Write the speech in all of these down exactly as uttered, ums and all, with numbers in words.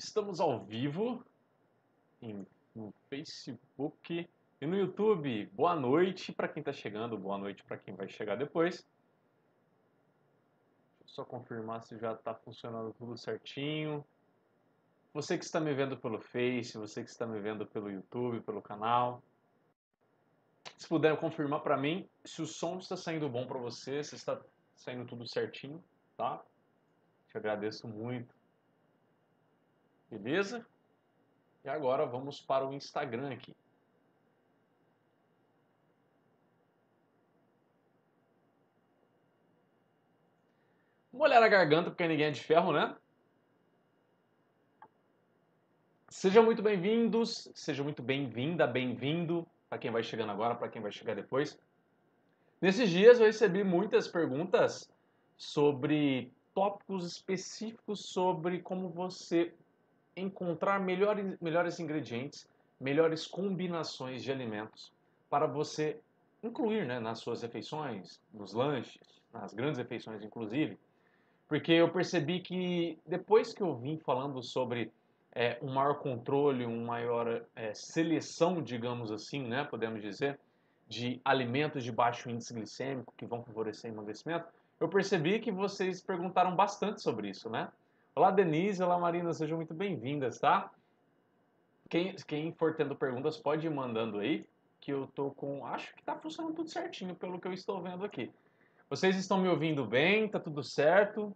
Estamos ao vivo em, no Facebook e no YouTube. Boa noite para quem está chegando, boa noite para quem vai chegar depois. Deixa eu só confirmar se já está funcionando tudo certinho. Você que está me vendo pelo Face, você que está me vendo pelo YouTube, pelo canal. Se puder confirmar para mim se o som está saindo bom para você, se está saindo tudo certinho, tá? Te agradeço muito. Beleza? E agora vamos para o Instagram aqui. Molhar a garganta porque ninguém é de ferro, né? Sejam muito bem-vindos, seja muito bem-vinda, bem-vindo, para quem vai chegando agora, para quem vai chegar depois. Nesses dias eu recebi muitas perguntas sobre tópicos específicos sobre como você encontrar melhores, melhores ingredientes, melhores combinações de alimentos para você incluir, né, nas suas refeições, nos lanches, nas grandes refeições inclusive. Porque eu percebi que depois que eu vim falando sobre é, um maior controle, uma maior é, seleção, digamos assim, né, podemos dizer, de alimentos de baixo índice glicêmico que vão favorecer emagrecimento, eu percebi que vocês perguntaram bastante sobre isso, né? Olá, Denise, olá, Marina, sejam muito bem-vindas, tá? Quem, quem for tendo perguntas pode ir mandando aí, que eu tô com... Acho que tá funcionando tudo certinho, pelo que eu estou vendo aqui. Vocês estão me ouvindo bem? Tá tudo certo?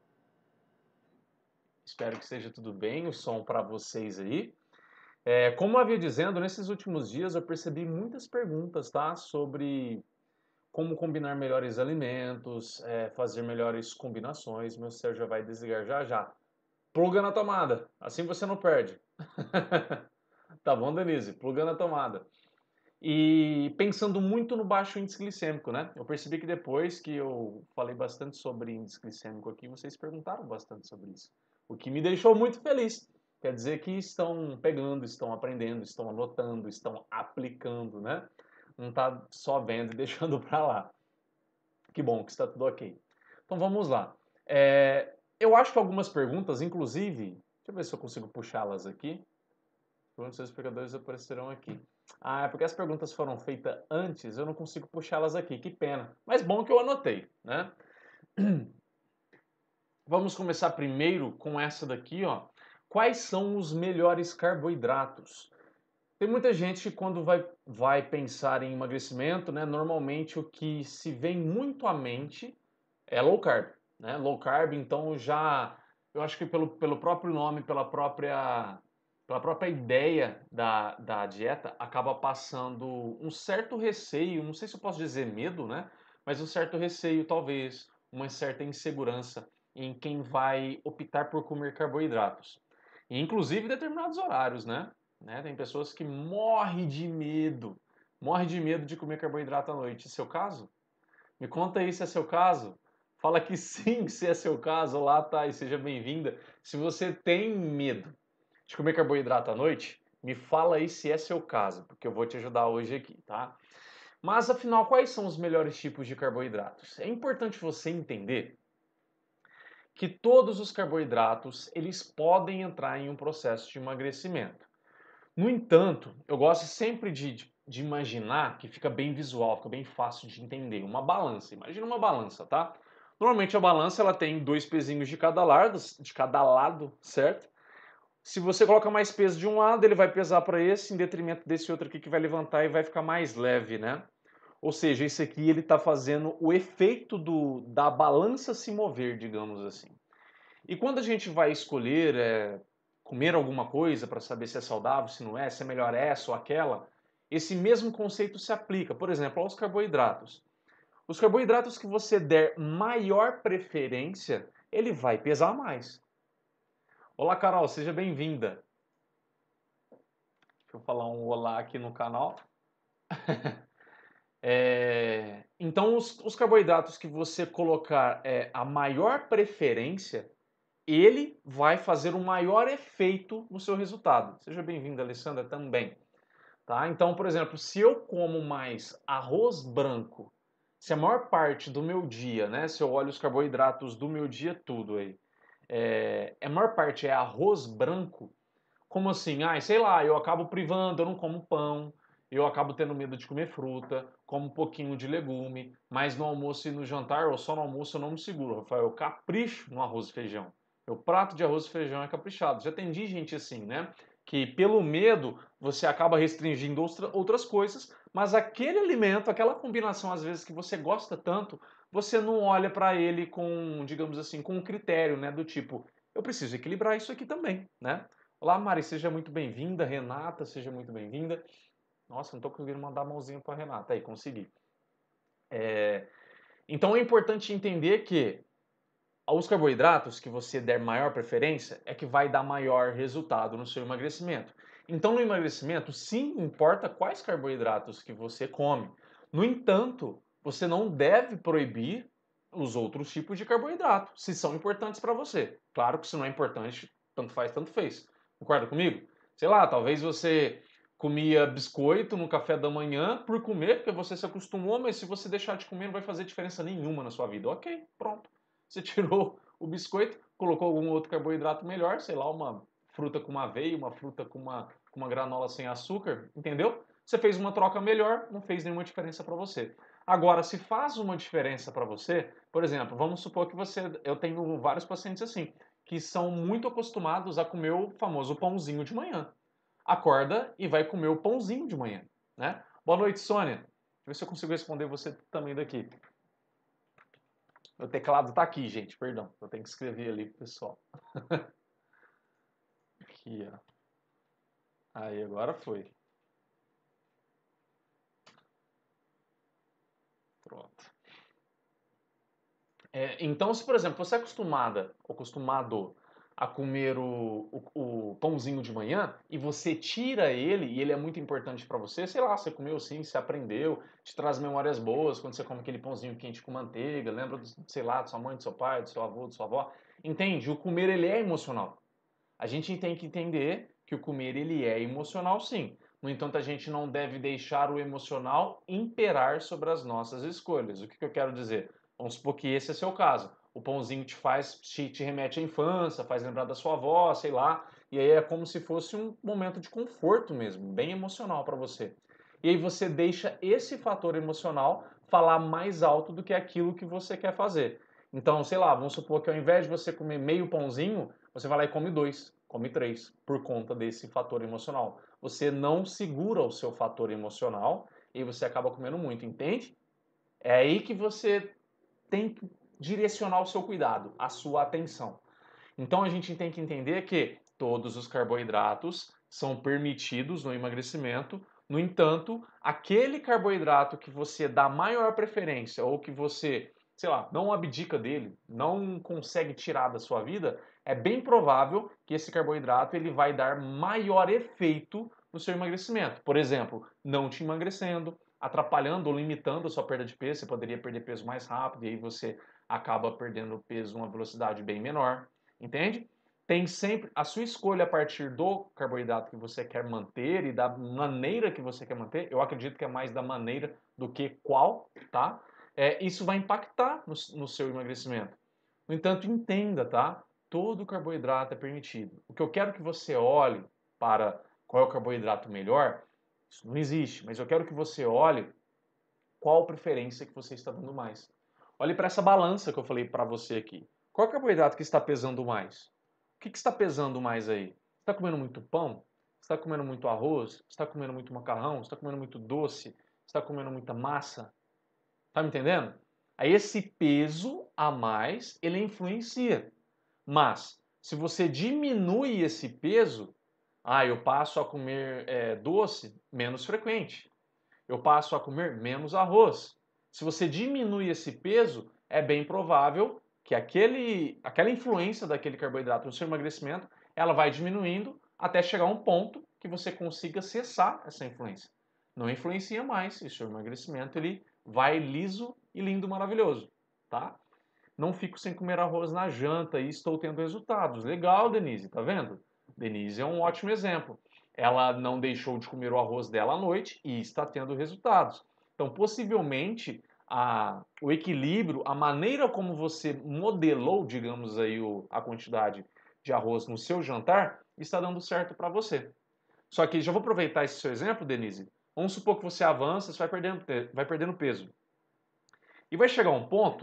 Espero que esteja tudo bem, o som para vocês aí. É, como eu havia dizendo, nesses últimos dias eu percebi muitas perguntas, tá? Sobre como combinar melhores alimentos, é, fazer melhores combinações. Meu céu já vai desligar já já. Pluga na tomada, assim você não perde. Tá bom, Denise? Pluga na tomada. E pensando muito no baixo índice glicêmico, né? Eu percebi que depois que eu falei bastante sobre índice glicêmico aqui, vocês perguntaram bastante sobre isso. O que me deixou muito feliz. Quer dizer que estão pegando, estão aprendendo, estão anotando, estão aplicando, né? Não tá só vendo e deixando para lá. Que bom que está tudo ok. Então vamos lá. É, eu acho que algumas perguntas, inclusive, deixa eu ver se eu consigo puxá-las aqui. Os seus explicadores aparecerão aqui. Ah, é porque as perguntas foram feitas antes, eu não consigo puxá-las aqui, que pena. Mas bom que eu anotei, né? Vamos começar primeiro com essa daqui, ó. Quais são os melhores carboidratos? Tem muita gente que quando vai, vai pensar em emagrecimento, né? Normalmente o que se vem muito à mente é low carb, né? Low carb, então já, eu acho que pelo, pelo próprio nome, pela própria pela própria ideia da, da dieta, acaba passando um certo receio, não sei se eu posso dizer medo, né? Mas um certo receio, talvez, uma certa insegurança em quem vai optar por comer carboidratos. E, inclusive, determinados horários, né? né? Tem pessoas que morrem de medo, morrem de medo de comer carboidrato à noite. É seu caso? Me conta aí se é seu caso. Fala que sim, se é seu caso. Olá, Thay, seja bem-vinda. Se você tem medo de comer carboidrato à noite, me fala aí se é seu caso, porque eu vou te ajudar hoje aqui, tá? Mas afinal, quais são os melhores tipos de carboidratos? É importante você entender que todos os carboidratos, eles podem entrar em um processo de emagrecimento. No entanto, eu gosto sempre de, de imaginar que fica bem visual, fica bem fácil de entender. Uma balança. Imagina uma balança, tá? Normalmente a balança ela tem dois pezinhos de cada lado, de cada lado, certo? Se você coloca mais peso de um lado, ele vai pesar para esse, em detrimento desse outro aqui que vai levantar e vai ficar mais leve, né? Ou seja, esse aqui ele está fazendo o efeito do, da balança se mover, digamos assim. E quando a gente vai escolher é, comer alguma coisa para saber se é saudável, se não é, se é melhor essa ou aquela, esse mesmo conceito se aplica, por exemplo, aos carboidratos. Os carboidratos que você der maior preferência, ele vai pesar mais. Olá, Carol, seja bem-vinda. Deixa eu falar um olá aqui no canal. é, então, os, os, carboidratos que você colocar é, a maior preferência, ele vai fazer um maior efeito no seu resultado. Seja bem-vinda, Alessandra, também. Tá? Então, por exemplo, se eu como mais arroz branco, se a maior parte do meu dia, né, se eu olho os carboidratos do meu dia tudo aí, é, a maior parte é arroz branco, como assim? Ah, sei lá, eu acabo privando, eu não como pão, eu acabo tendo medo de comer fruta, como um pouquinho de legume, mas no almoço e no jantar, ou só no almoço, eu não me seguro, Rafael. Eu capricho no arroz e feijão. O prato de arroz e feijão é caprichado. Já atendi gente assim, né? Que pelo medo você acaba restringindo outras coisas, mas aquele alimento, aquela combinação às vezes que você gosta tanto, você não olha para ele com, digamos assim, com um critério, né? Do tipo, eu preciso equilibrar isso aqui também, né? Olá, Mari, seja muito bem-vinda. Renata, seja muito bem-vinda. Nossa, não estou conseguindo mandar a mãozinha para Renata. Aí, consegui. É... Então é importante entender que os carboidratos que você der maior preferência é que vai dar maior resultado no seu emagrecimento. Então, no emagrecimento, sim, importa quais carboidratos que você come. No entanto, você não deve proibir os outros tipos de carboidrato, se são importantes para você. Claro que se não é importante, tanto faz, tanto fez. Concorda comigo? Sei lá, talvez você comia biscoito no café da manhã por comer, porque você se acostumou, mas se você deixar de comer não vai fazer diferença nenhuma na sua vida. Ok, pronto. Você tirou o biscoito, colocou algum outro carboidrato melhor, sei lá, uma fruta com uma aveia, uma fruta com uma, com uma granola sem açúcar, entendeu? Você fez uma troca melhor, não fez nenhuma diferença para você. Agora, se faz uma diferença para você, por exemplo, vamos supor que você, eu tenho vários pacientes assim, que são muito acostumados a comer o famoso pãozinho de manhã. Acorda e vai comer o pãozinho de manhã, né? Boa noite, Sônia. Deixa eu ver se eu consigo responder você também daqui. Meu teclado tá aqui, gente, perdão. Eu tenho que escrever ali pro pessoal. Aqui, ó. Aí, agora foi. Pronto. É, então, se, por exemplo, você é acostumada, ou acostumado a comer o, o, o pãozinho de manhã e você tira ele, e ele é muito importante para você, sei lá, você comeu sim, você aprendeu, te traz memórias boas quando você come aquele pãozinho quente com manteiga, lembra, do, sei lá, de sua mãe, do seu pai, do seu avô, da sua avó. Entende? O comer, ele é emocional. A gente tem que entender que o comer ele é emocional, sim. No entanto, a gente não deve deixar o emocional imperar sobre as nossas escolhas. O que, que eu quero dizer? Vamos supor que esse é seu caso. O pãozinho te faz, te, te remete à infância, faz lembrar da sua avó, sei lá. E aí é como se fosse um momento de conforto mesmo, bem emocional para você. E aí você deixa esse fator emocional falar mais alto do que aquilo que você quer fazer. Então, sei lá, vamos supor que ao invés de você comer meio pãozinho, você vai lá e come dois, come três, por conta desse fator emocional. Você não segura o seu fator emocional e você acaba comendo muito, entende? É aí que você tem que direcionar o seu cuidado, a sua atenção. Então a gente tem que entender que todos os carboidratos são permitidos no emagrecimento. No entanto, aquele carboidrato que você dá maior preferência ou que você, sei lá, não abdica dele, não consegue tirar da sua vida, é bem provável que esse carboidrato ele vai dar maior efeito no seu emagrecimento. Por exemplo, não te emagrecendo, atrapalhando ou limitando a sua perda de peso, você poderia perder peso mais rápido e aí você acaba perdendo peso numa velocidade bem menor. Entende? Tem sempre a sua escolha a partir do carboidrato que você quer manter e da maneira que você quer manter. Eu acredito que é mais da maneira do que qual, tá? É, isso vai impactar no, no seu emagrecimento. No entanto, entenda, tá? Todo carboidrato é permitido. O que eu quero que você olhe para qual é o carboidrato melhor, isso não existe, mas eu quero que você olhe qual preferência que você está dando mais. Olhe para essa balança que eu falei para você aqui. Qual é o carboidrato que está pesando mais? O que, que está pesando mais aí? Está comendo muito pão? Está comendo muito arroz? Está comendo muito macarrão? Está comendo muito doce? Está comendo muita massa? Tá me entendendo? Aí esse peso a mais, ele influencia. Mas, se você diminui esse peso, ah, eu passo a comer é, doce menos frequente. Eu passo a comer menos arroz. Se você diminui esse peso, é bem provável que aquele, aquela influência daquele carboidrato no seu emagrecimento, ela vai diminuindo até chegar a um ponto que você consiga cessar essa influência. Não influencia mais e o seu emagrecimento ele vai liso e lindo, maravilhoso, tá? Não fico sem comer arroz na janta e estou tendo resultados. Legal, Denise, tá vendo? Denise é um ótimo exemplo. Ela não deixou de comer o arroz dela à noite e está tendo resultados. Então, possivelmente, a, o equilíbrio, a maneira como você modelou, digamos aí, o, a quantidade de arroz no seu jantar, está dando certo para você. Só que já vou aproveitar esse seu exemplo, Denise. Vamos supor que você avança, você vai perdendo, vai perdendo peso. E vai chegar um ponto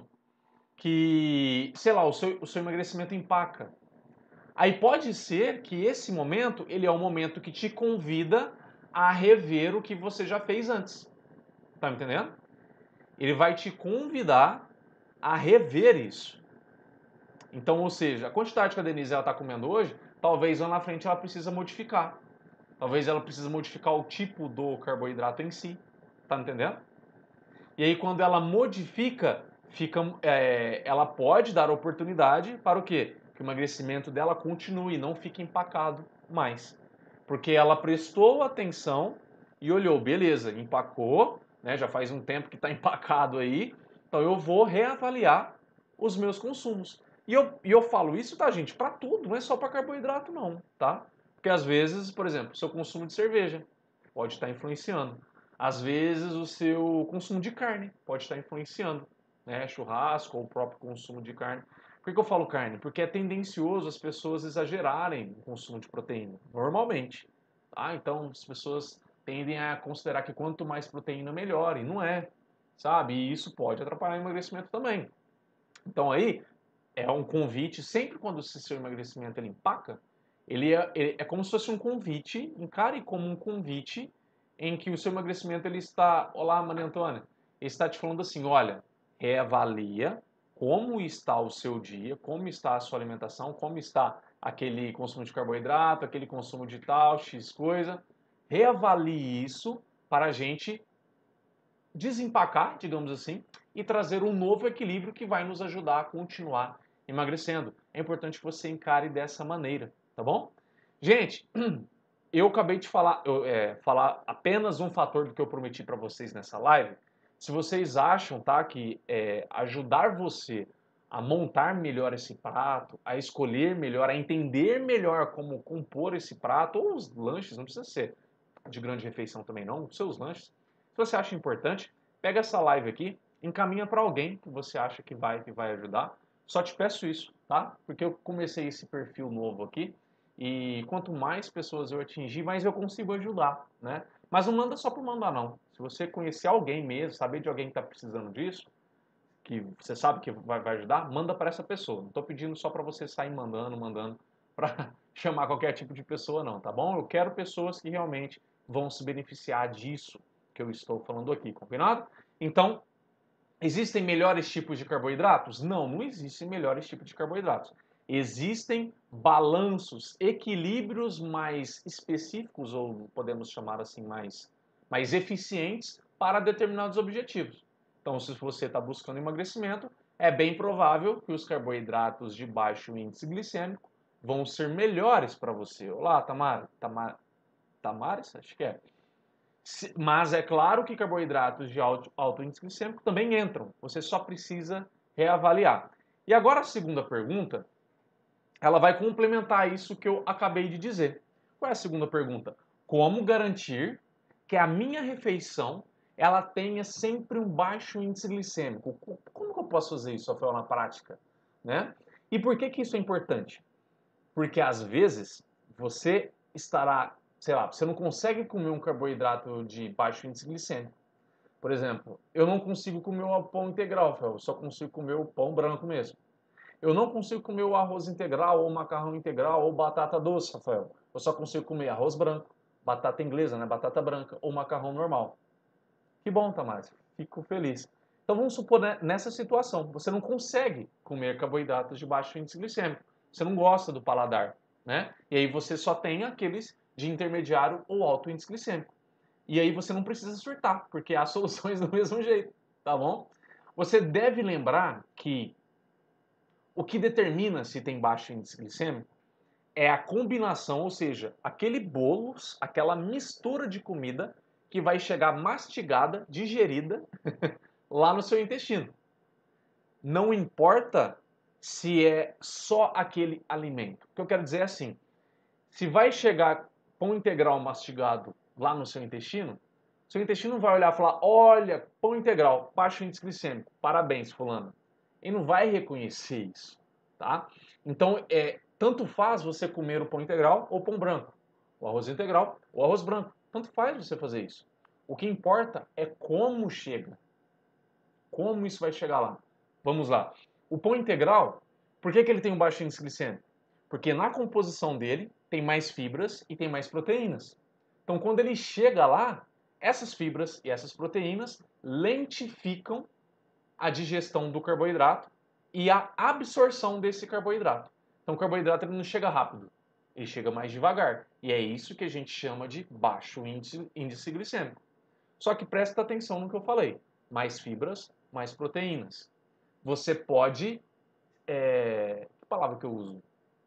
que, sei lá, o seu, o seu emagrecimento empaca. Aí pode ser que esse momento, ele é o momento que te convida a rever o que você já fez antes. Tá me entendendo? Ele vai te convidar a rever isso. Então, ou seja, a quantidade que a Denise está comendo hoje, talvez lá na frente ela precisa modificar. Talvez ela precise modificar o tipo do carboidrato em si. Tá entendendo? E aí, quando ela modifica, fica, é, ela pode dar oportunidade para o quê? Que o emagrecimento dela continue, não fique empacado mais. Porque ela prestou atenção e olhou, beleza, empacou, né, já faz um tempo que está empacado aí, então eu vou reavaliar os meus consumos. E eu, e eu falo isso, tá, gente, para tudo, não é só para carboidrato, não, tá? Porque às vezes, por exemplo, seu consumo de cerveja pode estar influenciando. Às vezes o seu consumo de carne pode estar influenciando, né? Churrasco ou o próprio consumo de carne. Por que eu falo carne? Porque é tendencioso as pessoas exagerarem o consumo de proteína, normalmente. Tá? Então as pessoas tendem a considerar que quanto mais proteína, melhor, e não é, sabe? E isso pode atrapalhar o emagrecimento também. Então aí é um convite, sempre quando o seu emagrecimento ele empaca, ele é, ele é como se fosse um convite, encare como um convite em que o seu emagrecimento ele está, olá Maria Antônia, ele está te falando assim, olha, reavalia como está o seu dia, como está a sua alimentação, como está aquele consumo de carboidrato, aquele consumo de tal, X coisa, reavalie isso para a gente desempacar, digamos assim, e trazer um novo equilíbrio que vai nos ajudar a continuar emagrecendo. É importante que você encare dessa maneira, tá bom? Gente, eu acabei de falar, eu, é, falar apenas um fator do que eu prometi para vocês nessa live. Se vocês acham, tá, que é, ajudar você a montar melhor esse prato, a escolher melhor, a entender melhor como compor esse prato, ou os lanches, não precisa ser de grande refeição também não, os seus lanches. Se você acha importante, pega essa live aqui, encaminha para alguém que você acha que vai, que vai ajudar. Só te peço isso, tá? Porque eu comecei esse perfil novo aqui e quanto mais pessoas eu atingir, mais eu consigo ajudar, né? Mas não manda só por mandar, não. Se você conhecer alguém mesmo, saber de alguém que está precisando disso, que você sabe que vai, vai ajudar, manda para essa pessoa. Não estou pedindo só para você sair mandando, mandando para chamar qualquer tipo de pessoa, não, tá bom? Eu quero pessoas que realmente vão se beneficiar disso que eu estou falando aqui, combinado? Então, existem melhores tipos de carboidratos? Não, não existem melhores tipos de carboidratos. Existem balanços, equilíbrios mais específicos, ou podemos chamar assim, mais, mais eficientes para determinados objetivos. Então, se você está buscando emagrecimento, é bem provável que os carboidratos de baixo índice glicêmico vão ser melhores para você. Olá, Tamara. Tamara. Tamares? Acho que é. Mas é claro que carboidratos de alto, alto índice glicêmico também entram. Você só precisa reavaliar. E agora a segunda pergunta, ela vai complementar isso que eu acabei de dizer. Qual é a segunda pergunta? Como garantir que a minha refeição ela tenha sempre um baixo índice glicêmico? Como que eu posso fazer isso, Rafael, na prática? Né? E por que, que isso é importante? Porque às vezes você estará, sei lá, você não consegue comer um carboidrato de baixo índice glicêmico. Por exemplo, eu não consigo comer o pão integral, Rafael, eu só consigo comer o pão branco mesmo. Eu não consigo comer o arroz integral, ou macarrão integral, ou batata doce, Rafael. Eu só consigo comer arroz branco, batata inglesa, né, batata branca, ou macarrão normal. Que bom, Tamás, fico feliz. Então vamos supor, né, nessa situação, você não consegue comer carboidratos de baixo índice glicêmico. Você não gosta do paladar, né? E aí você só tem aqueles de intermediário ou alto índice glicêmico. E aí você não precisa surtar, porque há soluções do mesmo jeito, tá bom? Você deve lembrar que o que determina se tem baixo índice glicêmico é a combinação, ou seja, aquele bolo, aquela mistura de comida que vai chegar mastigada, digerida, lá no seu intestino. Não importa se é só aquele alimento. O que eu quero dizer é assim, se vai chegar pão integral mastigado lá no seu intestino, Seu intestino não vai olhar e falar, olha, pão integral, baixo índice glicêmico, parabéns, fulano. Ele não vai reconhecer isso, tá? Então, é, tanto faz você comer o pão integral ou pão branco, o arroz integral ou arroz branco. Tanto faz você fazer isso. O que importa é como chega. Como isso vai chegar lá? Vamos lá. O pão integral, por que, que ele tem um baixo índice glicêmico? Porque na composição dele tem mais fibras e tem mais proteínas. Então, quando ele chega lá, essas fibras e essas proteínas lentificam a digestão do carboidrato e a absorção desse carboidrato. Então, o carboidrato ele não chega rápido, ele chega mais devagar. E é isso que a gente chama de baixo índice, índice glicêmico. Só que presta atenção no que eu falei. Mais fibras, mais proteínas. Você pode... É... Que palavra que eu uso?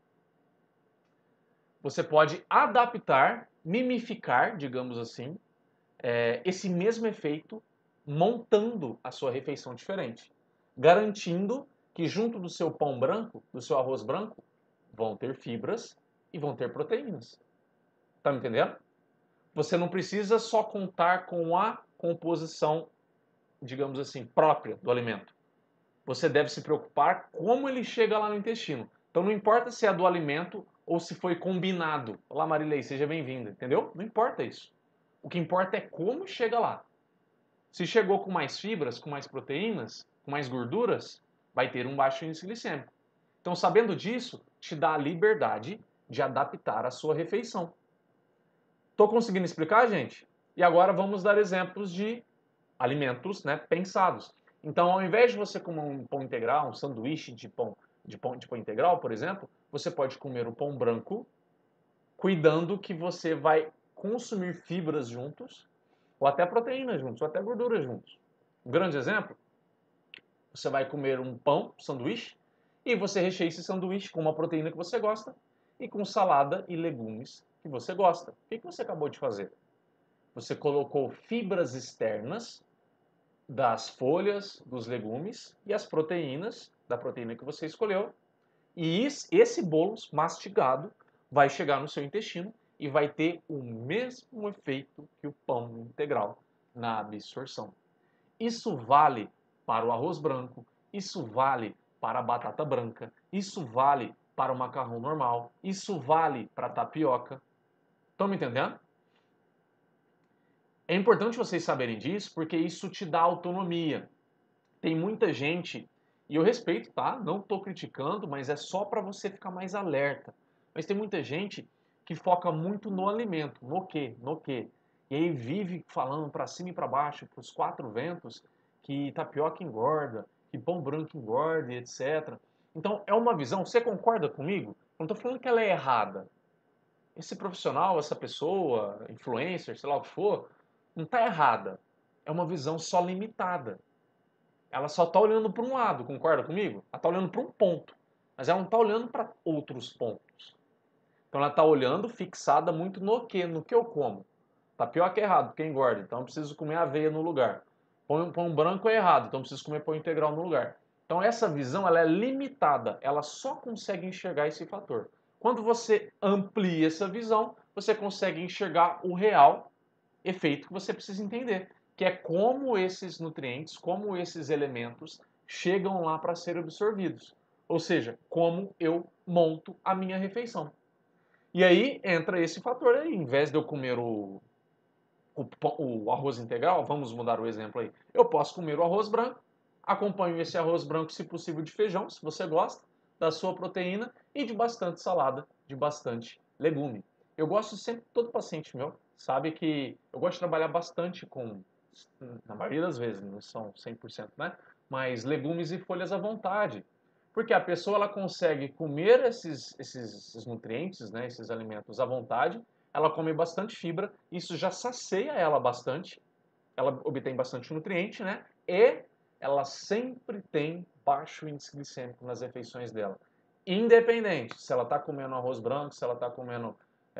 Você pode adaptar, mimificar, digamos assim, é, esse mesmo efeito montando a sua refeição diferente. Garantindo que junto do seu pão branco, do seu arroz branco, vão ter fibras e vão ter proteínas. Tá me entendendo? Você não precisa só contar com a composição, digamos assim, própria do alimento. Você deve se preocupar como ele chega lá no intestino. Então não importa se é do alimento ou se foi combinado. Olá, Marilei, seja bem-vinda, entendeu? Não importa isso. O que importa é como chega lá. Se chegou com mais fibras, com mais proteínas, com mais gorduras, vai ter um baixo índice glicêmico. Então, sabendo disso, te dá a liberdade de adaptar a sua refeição. Estou conseguindo explicar, gente? E agora vamos dar exemplos de alimentos, né, pensados. Então, ao invés de você comer um pão integral, um sanduíche de pão, de pão, de pão integral, por exemplo, você pode comer o pão branco, cuidando que você vai consumir fibras juntos, ou até proteínas juntos, ou até gorduras juntos. Um grande exemplo, você vai comer um pão, um sanduíche, e você recheia esse sanduíche com uma proteína que você gosta e com salada e legumes que você gosta. O que você acabou de fazer? Você colocou fibras externas das folhas, dos legumes e as proteínas, da proteína que você escolheu. E esse bolo mastigado vai chegar no seu intestino e vai ter o mesmo efeito que o pão integral na absorção. Isso vale para o arroz branco, isso vale para a batata branca, isso vale para o macarrão normal, isso vale para a tapioca. Estão me entendendo? É importante vocês saberem disso porque isso te dá autonomia. Tem muita gente, e eu respeito, tá? Não estou criticando, mas é só para você ficar mais alerta. Mas tem muita gente que foca muito no alimento, no quê, no quê. E aí vive falando para cima e para baixo, para os quatro ventos, que tapioca engorda, que pão branco engorda, etcétera. Então é uma visão, você concorda comigo? Eu não estou falando que ela é errada. Esse profissional, essa pessoa, influencer, sei lá o que for, não está errada. É uma visão só limitada. Ela só está olhando para um lado, concorda comigo? Ela está olhando para um ponto, mas ela não está olhando para outros pontos. Então ela está olhando fixada muito no que, no que eu como. Tapioca é errado, porque engorda, então eu preciso comer aveia no lugar. Pão, pão branco é errado, então eu preciso comer pão integral no lugar. Então essa visão ela é limitada, ela só consegue enxergar esse fator. Quando você amplia essa visão, você consegue enxergar o real efeito que você precisa entender, que é como esses nutrientes, como esses elementos chegam lá para serem absorvidos. Ou seja, como eu monto a minha refeição. E aí entra esse fator aí, em vez de eu comer o, o, o arroz integral, vamos mudar o exemplo aí, eu posso comer o arroz branco, acompanho esse arroz branco, se possível, de feijão, se você gosta, da sua proteína e de bastante salada, de bastante legume. Eu gosto sempre, todo paciente meu sabe que eu gosto de trabalhar bastante com, na maioria das vezes, não são cem por cento, né? Mas legumes e folhas à vontade. Porque a pessoa ela consegue comer esses, esses, esses nutrientes, né, esses alimentos à vontade, ela come bastante fibra, isso já sacia ela bastante, ela obtém bastante nutriente, né? E ela sempre tem baixo índice glicêmico nas refeições dela. Independente se ela está comendo arroz branco, se ela está comendo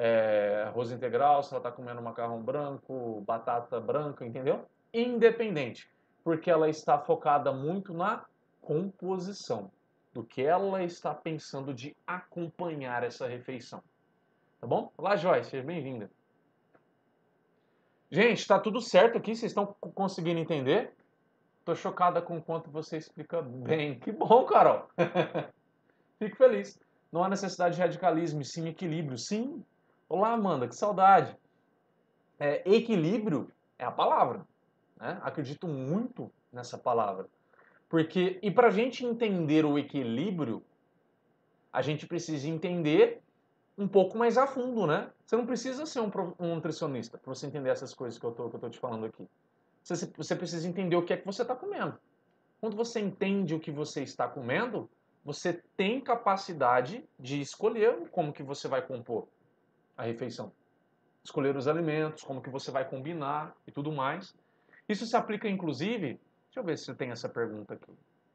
é, arroz integral, se ela está comendo macarrão branco, batata branca, entendeu? Independente, porque ela está focada muito na composição, do que ela está pensando de acompanhar essa refeição. Tá bom? Olá, Joyce, seja bem-vinda. Gente, tá tudo certo aqui? Vocês estão co- conseguindo entender? Tô chocada com o quanto você explica bem. Que bom, Carol. Fico feliz. Não há necessidade de radicalismo, e sim equilíbrio. Sim. Olá, Amanda, que saudade. É, equilíbrio é a palavra, né? Acredito muito nessa palavra. Porque, e para a gente entender o equilíbrio, a gente precisa entender um pouco mais a fundo, né? Você não precisa ser um, um nutricionista para você entender essas coisas que eu tô, que eu tô te falando aqui. Você, você precisa entender o que é que você está comendo. Quando você entende o que você está comendo, você tem capacidade de escolher como que você vai compor a refeição. Escolher os alimentos, como que você vai combinar e tudo mais. Isso se aplica, inclusive... Deixa eu ver se tem essa pergunta aqui.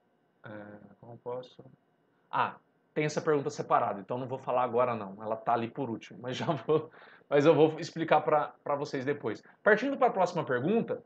É, como posso... Ah, tem essa pergunta separada, então não vou falar agora não. Ela tá ali por último, mas já vou, mas eu vou explicar para vocês depois. Partindo para a próxima pergunta,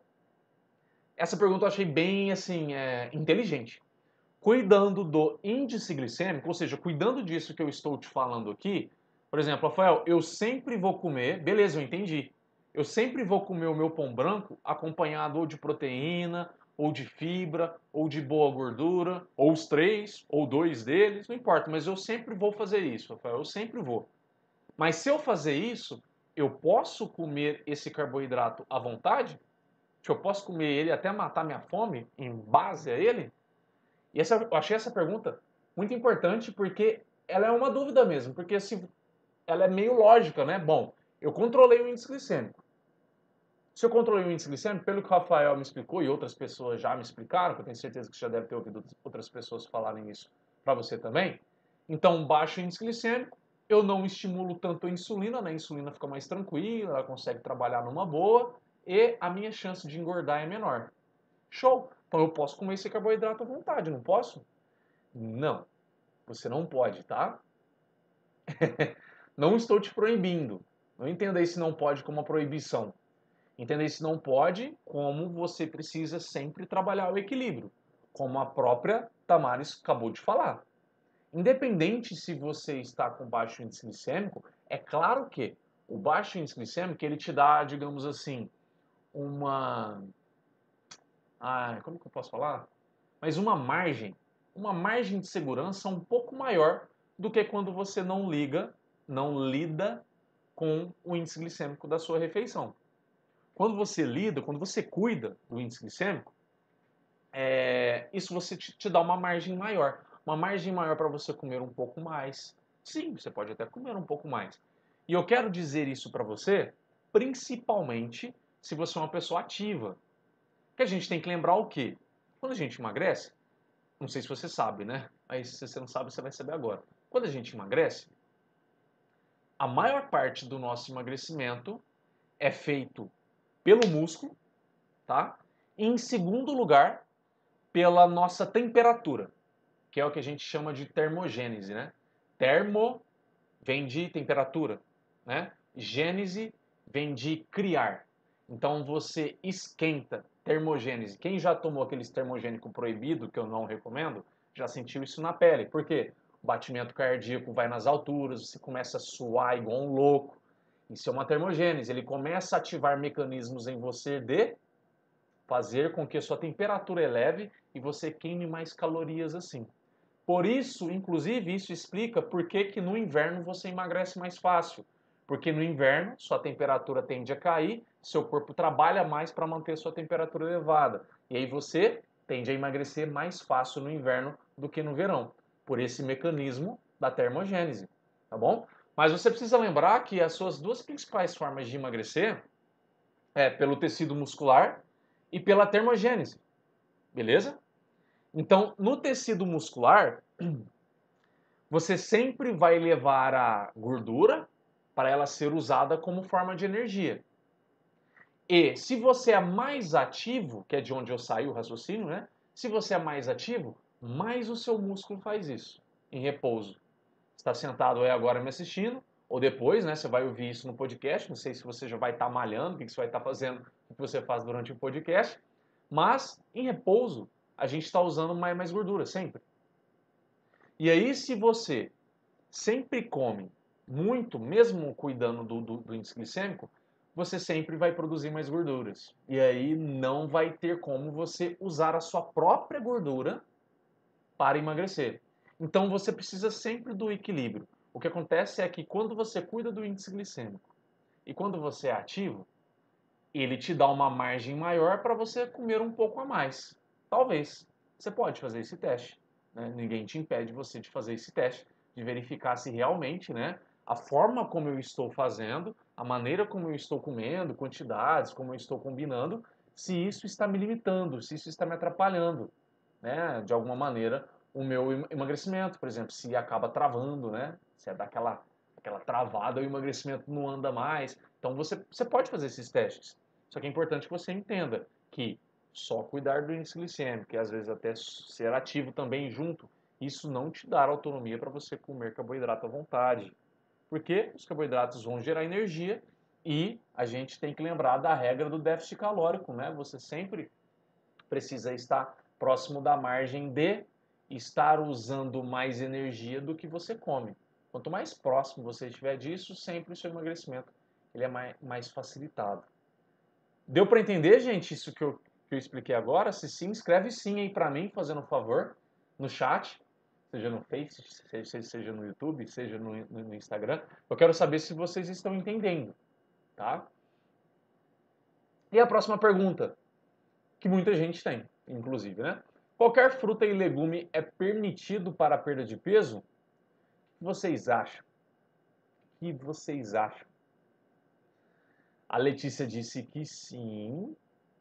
essa pergunta eu achei bem assim, é, inteligente. Cuidando do índice glicêmico, ou seja, cuidando disso que eu estou te falando aqui, por exemplo, Rafael, eu sempre vou comer, beleza, eu entendi. Eu sempre vou comer o meu pão branco acompanhado ou de proteína, ou de fibra, ou de boa gordura, ou os três, ou dois deles, não importa, mas eu sempre vou fazer isso, Rafael, eu sempre vou. Mas se eu fazer isso, eu posso comer esse carboidrato à vontade? Eu posso comer ele até matar minha fome em base a ele? E essa, eu achei essa pergunta muito importante porque ela é uma dúvida mesmo, porque se, ela é meio lógica, né? Bom, eu controlei o índice glicêmico. Se eu controlei o índice glicêmico, pelo que o Rafael me explicou e outras pessoas já me explicaram, que eu tenho certeza que você já deve ter ouvido outras pessoas falarem isso para você também. Então, baixo índice glicêmico, eu não estimulo tanto a insulina, né? A insulina fica mais tranquila, ela consegue trabalhar numa boa e a minha chance de engordar é menor. Show! Então eu posso comer esse carboidrato à vontade, não posso? Não, você não pode, tá? Não estou te proibindo. Não entenda esse não pode como uma proibição. Entenda esse não pode como você precisa sempre trabalhar o equilíbrio, como a própria Tamares acabou de falar. Independente se você está com baixo índice glicêmico, é claro que o baixo índice glicêmico ele te dá, digamos assim, uma... Ah, como que eu posso falar? Mas uma margem, uma margem de segurança um pouco maior do que quando você não liga, não lida com o índice glicêmico da sua refeição. Quando você lida, quando você cuida do índice glicêmico, é, isso você te, te dá uma margem maior. Uma margem maior para você comer um pouco mais. Sim, você pode até comer um pouco mais. E eu quero dizer isso para você, principalmente se você é uma pessoa ativa. Que a gente tem que lembrar o quê? Quando a gente emagrece, não sei se você sabe, né? Mas se você não sabe, você vai saber agora. Quando a gente emagrece, a maior parte do nosso emagrecimento é feito pelo músculo, tá? E em segundo lugar, pela nossa temperatura, que é o que a gente chama de termogênese, né? Termo vem de temperatura, né? Gênese vem de criar. Então você esquenta, termogênese. Quem já tomou aqueles termogênico proibido, que eu não recomendo, já sentiu isso na pele. Por quê? O batimento cardíaco vai nas alturas, você começa a suar igual um louco. Isso é uma termogênese. Ele começa a ativar mecanismos em você de fazer com que a sua temperatura eleve e você queime mais calorias assim. Por isso, inclusive, isso explica por que, que no inverno você emagrece mais fácil. Porque no inverno sua temperatura tende a cair, seu corpo trabalha mais para manter sua temperatura elevada. E aí você tende a emagrecer mais fácil no inverno do que no verão, por esse mecanismo da termogênese, tá bom? Mas você precisa lembrar que as suas duas principais formas de emagrecer é pelo tecido muscular e pela termogênese, beleza? Então, no tecido muscular, você sempre vai levar a gordura para ela ser usada como forma de energia. E se você é mais ativo, que é de onde eu saí o raciocínio, né? Se você é mais ativo, mais o seu músculo faz isso, em repouso. Está sentado aí agora me assistindo, ou depois, né? Você vai ouvir isso no podcast. Não sei se você já vai estar malhando, o que você vai estar fazendo, o que você faz durante o podcast. Mas, em repouso, a gente está usando mais, mais gordura, sempre. E aí, se você sempre come muito, mesmo cuidando do, do, do índice glicêmico, você sempre vai produzir mais gorduras. E aí não vai ter como você usar a sua própria gordura para emagrecer. Então você precisa sempre do equilíbrio. O que acontece é que quando você cuida do índice glicêmico e quando você é ativo, ele te dá uma margem maior para você comer um pouco a mais. Talvez. Você pode fazer esse teste. Né? Ninguém te impede você de fazer esse teste, de verificar se realmente, né, a forma como eu estou fazendo, a maneira como eu estou comendo, quantidades, como eu estou combinando, se isso está me limitando, se isso está me atrapalhando, né, de alguma maneira, o meu emagrecimento, por exemplo, se acaba travando, né, se é daquela aquela travada, o emagrecimento não anda mais. Então você, você pode fazer esses testes. Só que é importante que você entenda que só cuidar do índice glicêmico, e às vezes até ser ativo também junto, isso não te dá autonomia para você comer carboidrato à vontade. Porque os carboidratos vão gerar energia e a gente tem que lembrar da regra do déficit calórico, né? Você sempre precisa estar próximo da margem de estar usando mais energia do que você come. Quanto mais próximo você estiver disso, sempre o seu emagrecimento ele é mais, mais facilitado. Deu para entender, gente, isso que eu, que eu expliquei agora? Se sim, escreve sim aí para mim, fazendo um favor, no chat, seja no Face, seja, seja no YouTube, seja no, no Instagram. Eu quero saber se vocês estão entendendo, tá? E a próxima pergunta, que muita gente tem, inclusive, né? Qualquer fruta e legume é permitido para a perda de peso? O que vocês acham? O que vocês acham? A Letícia disse que sim,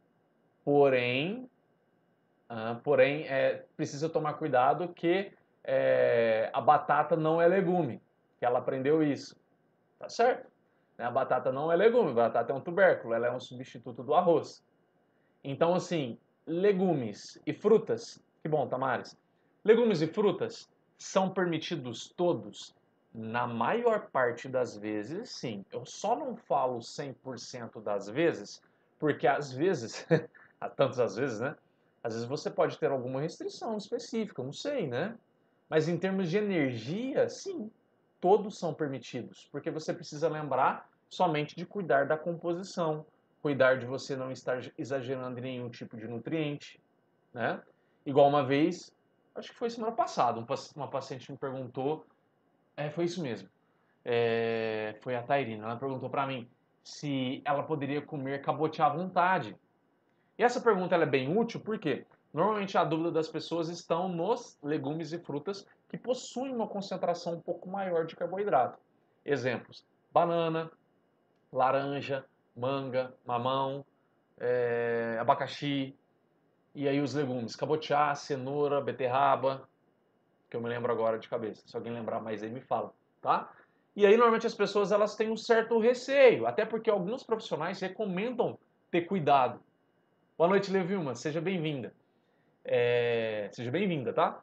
porém, ah, porém é, precisa tomar cuidado que é, a batata não é legume, que ela aprendeu isso, tá certo? Né, a batata não é legume, a batata é um tubérculo, ela é um substituto do arroz. Então, assim, legumes e frutas, que bom, Tamares, legumes e frutas são permitidos todos? Na maior parte das vezes, sim. Eu só não falo cem por cento das vezes, porque às vezes, há tantas às vezes, né? Às vezes você pode ter alguma restrição específica, não sei, né? Mas em termos de energia, sim, todos são permitidos, porque você precisa lembrar somente de cuidar da composição, cuidar de você não estar exagerando em nenhum tipo de nutriente, né? Igual uma vez, acho que foi semana passada, uma paciente me perguntou, é, foi isso mesmo, é, foi a Tairina, ela perguntou para mim se ela poderia comer cabotiá à vontade. E essa pergunta ela é bem útil porque normalmente a dúvida das pessoas estão nos legumes e frutas que possuem uma concentração um pouco maior de carboidrato. Exemplos: banana, laranja, manga, mamão, é, abacaxi, e aí os legumes, cabotiá, cenoura, beterraba, que eu me lembro agora de cabeça. Se alguém lembrar mais aí, me fala, tá? E aí, normalmente, as pessoas elas têm um certo receio, até porque alguns profissionais recomendam ter cuidado. Boa noite, Levilma, seja bem-vinda. É... Seja bem-vinda, tá?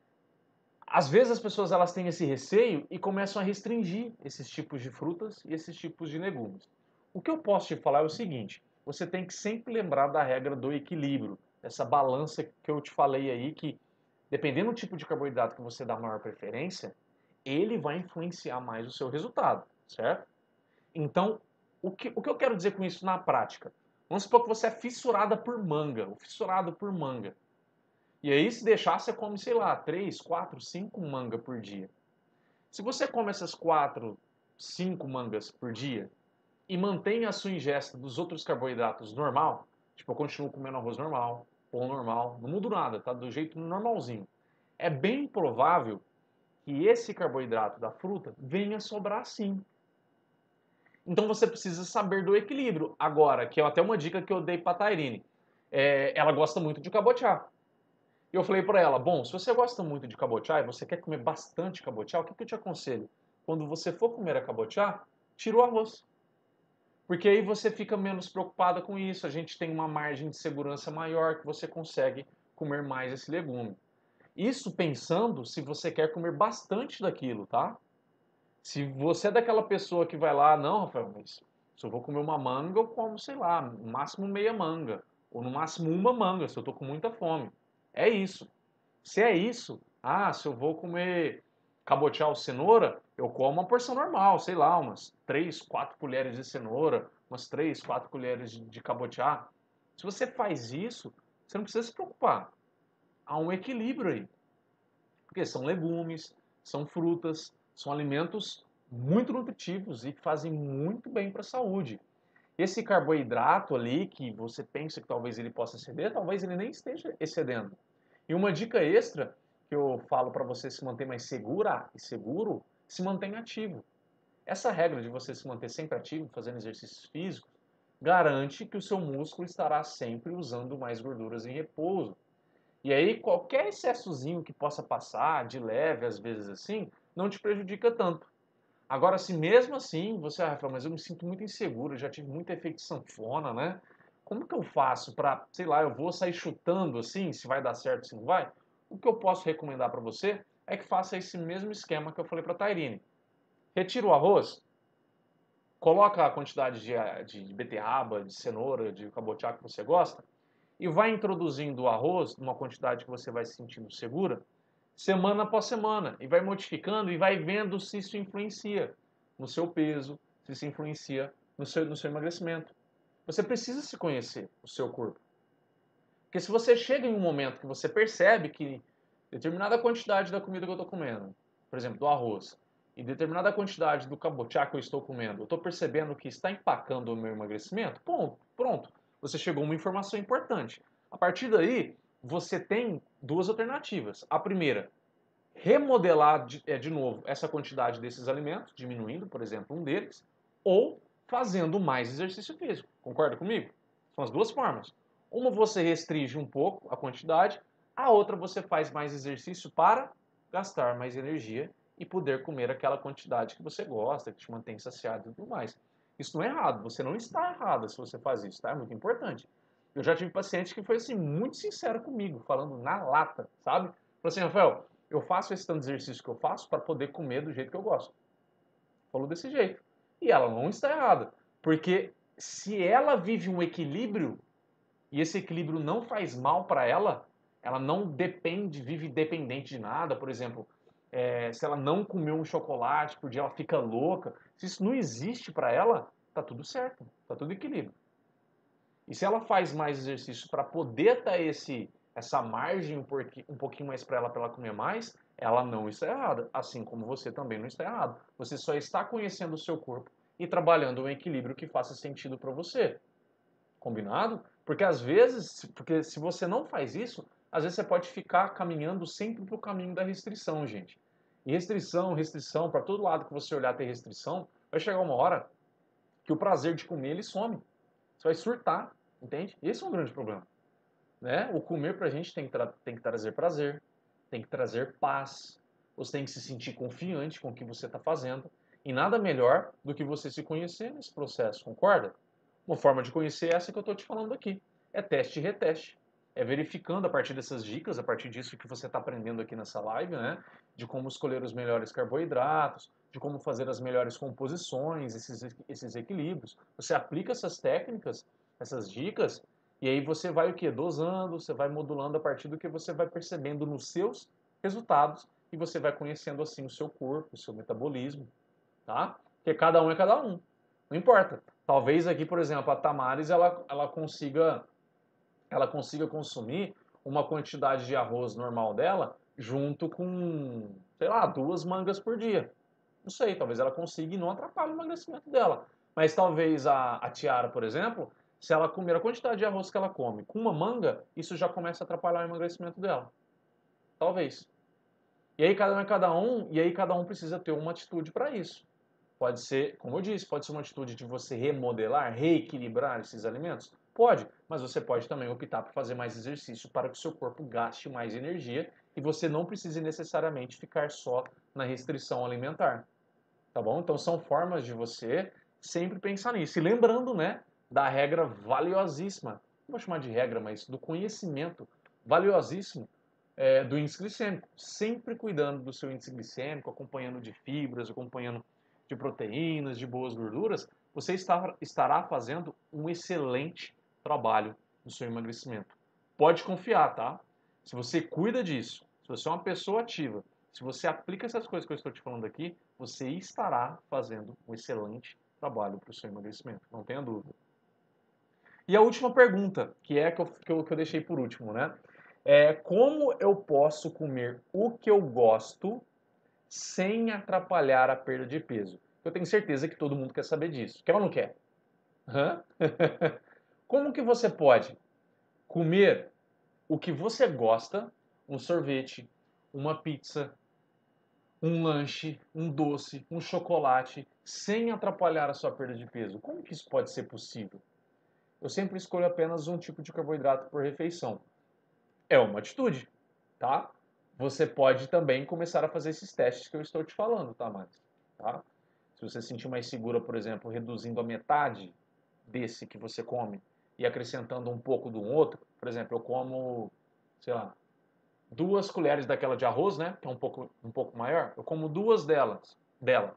Às vezes as pessoas elas têm esse receio e começam a restringir esses tipos de frutas e esses tipos de legumes. O que eu posso te falar é o seguinte, você tem que sempre lembrar da regra do equilíbrio, essa balança que eu te falei aí, que dependendo do tipo de carboidrato que você dá maior preferência, ele vai influenciar mais o seu resultado, certo? Então, o que, o que eu quero dizer com isso na prática? Vamos supor que você é fissurada por manga, ou fissurado por manga. E aí, se deixar, você come, sei lá, três, quatro, cinco manga por dia. Se você come essas quatro, cinco mangas por dia e mantém a sua ingesta dos outros carboidratos normal, tipo, eu continuo comendo arroz normal, pão normal, não mudo nada, tá? Do jeito normalzinho. É bem provável que esse carboidrato da fruta venha a sobrar sim. Então você precisa saber do equilíbrio. Agora, que é até uma dica que eu dei para a Tairine. É, ela gosta muito de cabotiá. E eu falei para ela, bom, se você gosta muito de cabotiá e você quer comer bastante cabotiá, o que, que eu te aconselho? Quando você for comer a cabotiá, tira o arroz. Porque aí você fica menos preocupada com isso, a gente tem uma margem de segurança maior que você consegue comer mais esse legume. Isso pensando se você quer comer bastante daquilo, tá? Se você é daquela pessoa que vai lá, não, Rafael, mas se eu vou comer uma manga, eu como, sei lá, no máximo meia manga. Ou no máximo uma manga, se eu tô com muita fome. É isso. Se é isso, ah, se eu vou comer cabotiá ou cenoura, eu como uma porção normal, sei lá, umas três, quatro colheres de cenoura, umas três, quatro colheres de, de cabotiá. Se você faz isso, você não precisa se preocupar. Há um equilíbrio aí. Porque são legumes, são frutas, são alimentos muito nutritivos e que fazem muito bem para a saúde. Esse carboidrato ali que você pensa que talvez ele possa exceder, talvez ele nem esteja excedendo. E uma dica extra que eu falo para você se manter mais segura e seguro, se mantenha ativo. Essa regra de você se manter sempre ativo, fazendo exercícios físicos, garante que o seu músculo estará sempre usando mais gorduras em repouso. E aí qualquer excessozinho que possa passar, de leve, às vezes assim, não te prejudica tanto. Agora, se mesmo assim você, ah, Rafael, mas eu me sinto muito inseguro, eu já tive muito efeito sanfona, né? Como que eu faço para, sei lá, eu vou sair chutando assim, se vai dar certo, se não vai? O que eu posso recomendar para você é que faça esse mesmo esquema que eu falei para a Tairine. Retira o arroz, coloca a quantidade de, de beterraba, de cenoura, de cabotiá que você gosta e vai introduzindo o arroz numa quantidade que você vai se sentindo segura, semana após semana, e vai modificando e vai vendo se isso influencia no seu peso, se isso influencia no seu, no seu emagrecimento. Você precisa se conhecer, o seu corpo. Porque se você chega em um momento que você percebe que determinada quantidade da comida que eu estou comendo, por exemplo, do arroz, e determinada quantidade do cabotiá que eu estou comendo, eu estou percebendo que está empacando o meu emagrecimento, ponto, pronto. Você chegou a uma informação importante. A partir daí, você tem duas alternativas. A primeira, remodelar de, é, de novo essa quantidade desses alimentos, diminuindo, por exemplo, um deles, ou fazendo mais exercício físico. Concorda comigo? São as duas formas. Uma você restringe um pouco a quantidade, a outra você faz mais exercício para gastar mais energia e poder comer aquela quantidade que você gosta, que te mantém saciado e tudo mais. Isso não é errado, você não está errado se você faz isso, tá? É muito importante. Eu já tive paciente que foi assim, muito sincero comigo, falando na lata, sabe? Falou assim, Rafael, eu faço esse tanto de exercício que eu faço para poder comer do jeito que eu gosto. Falou desse jeito. E ela não está errada, porque se ela vive um equilíbrio e esse equilíbrio não faz mal para ela, ela não depende, vive dependente de nada, por exemplo, é, se ela não comeu um chocolate por dia, ela fica louca. Se isso não existe para ela, tá tudo certo, tá tudo equilíbrio. E se ela faz mais exercício para poder ter esse, essa margem um, porqui, um pouquinho mais para ela, para ela comer mais, ela não está errada. Assim como você também não está errado. Você só está conhecendo o seu corpo e trabalhando um equilíbrio que faça sentido para você. Combinado? Porque às vezes, porque se você não faz isso, às vezes você pode ficar caminhando sempre para o caminho da restrição, gente. E restrição, restrição, para todo lado que você olhar ter restrição, vai chegar uma hora que o prazer de comer ele some. Você vai surtar, entende? Esse é um grande problema. Né? O comer pra gente tem que, tem que trazer prazer, tem que trazer paz, você tem que se sentir confiante com o que você está fazendo. E nada melhor do que você se conhecer nesse processo, concorda? Uma forma de conhecer é essa que eu estou te falando aqui. É teste e reteste. É verificando a partir dessas dicas, a partir disso que você está aprendendo aqui nessa live, né? De como escolher os melhores carboidratos, de como fazer as melhores composições, esses, esses equilíbrios. Você aplica essas técnicas, essas dicas, e aí você vai o quê? Dosando, você vai modulando a partir do que você vai percebendo nos seus resultados e você vai conhecendo assim o seu corpo, o seu metabolismo, tá? Porque cada um é cada um. Não importa. Talvez aqui, por exemplo, a Tamares ela, ela consiga ela consiga consumir uma quantidade de arroz normal dela junto com, sei lá, duas mangas por dia. Não sei, talvez ela consiga e não atrapalhe o emagrecimento dela. Mas talvez a, a Tiara, por exemplo, se ela comer a quantidade de arroz que ela come com uma manga, isso já começa a atrapalhar o emagrecimento dela. Talvez. E aí cada um é cada um, e aí cada um precisa ter uma atitude para isso. Pode ser, como eu disse, pode ser uma atitude de você remodelar, reequilibrar esses alimentos? Pode, mas você pode também optar por fazer mais exercício para que o seu corpo gaste mais energia e você não precise necessariamente ficar só na restrição alimentar. Tá bom? Então são formas de você sempre pensar nisso. E lembrando, né, da regra valiosíssima, não vou chamar de regra, mas do conhecimento valiosíssimo é, do índice glicêmico. Sempre cuidando do seu índice glicêmico, acompanhando de fibras, acompanhando de proteínas, de boas gorduras, você está, estará fazendo um excelente trabalho no seu emagrecimento. Pode confiar, tá? Se você cuida disso, se você é uma pessoa ativa, se você aplica essas coisas que eu estou te falando aqui, você estará fazendo um excelente trabalho para o seu emagrecimento, não tenha dúvida. E a última pergunta, que é a que eu, que eu, que eu deixei por último, né? É como eu posso comer o que eu gosto sem atrapalhar a perda de peso? Eu tenho certeza que todo mundo quer saber disso. Quer ou não quer? Hã? Como que você pode comer o que você gosta, um sorvete, uma pizza, um lanche, um doce, um chocolate, sem atrapalhar a sua perda de peso? Como que isso pode ser possível? Eu sempre escolho apenas um tipo de carboidrato por refeição. É uma atitude, tá? Você pode também começar a fazer esses testes que eu estou te falando, tá, Max? Tá? Se você se sentir mais segura, por exemplo, reduzindo a metade desse que você come e acrescentando um pouco do outro, por exemplo, eu como, sei lá, duas colheres daquela de arroz, né, que é um pouco, um pouco maior, eu como duas delas, dela.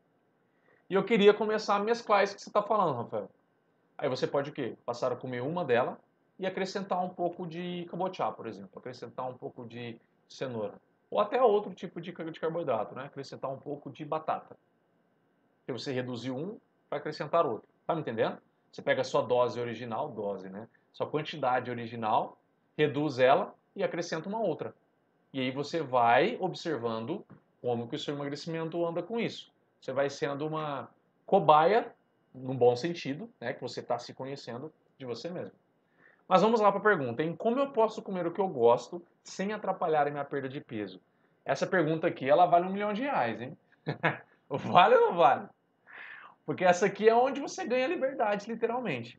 E eu queria começar a mesclar isso que você está falando, Rafael. Aí você pode o quê? Passar a comer uma dela e acrescentar um pouco de cabotiá, por exemplo, acrescentar um pouco de cenoura. Ou até outro tipo de de carboidrato, né? Acrescentar um pouco de batata. Se você reduziu um, vai acrescentar outro. Tá me entendendo? Você pega a sua dose original, dose, né? Sua quantidade original, reduz ela e acrescenta uma outra. E aí você vai observando como que o seu emagrecimento anda com isso. Você vai sendo uma cobaia, num bom sentido, né? Que você está se conhecendo de você mesmo. Mas vamos lá para a pergunta, em como eu posso comer o que eu gosto sem atrapalhar a minha perda de peso? Essa pergunta aqui, ela vale um milhão de reais, hein? Vale ou não vale? Porque essa aqui é onde você ganha liberdade, literalmente.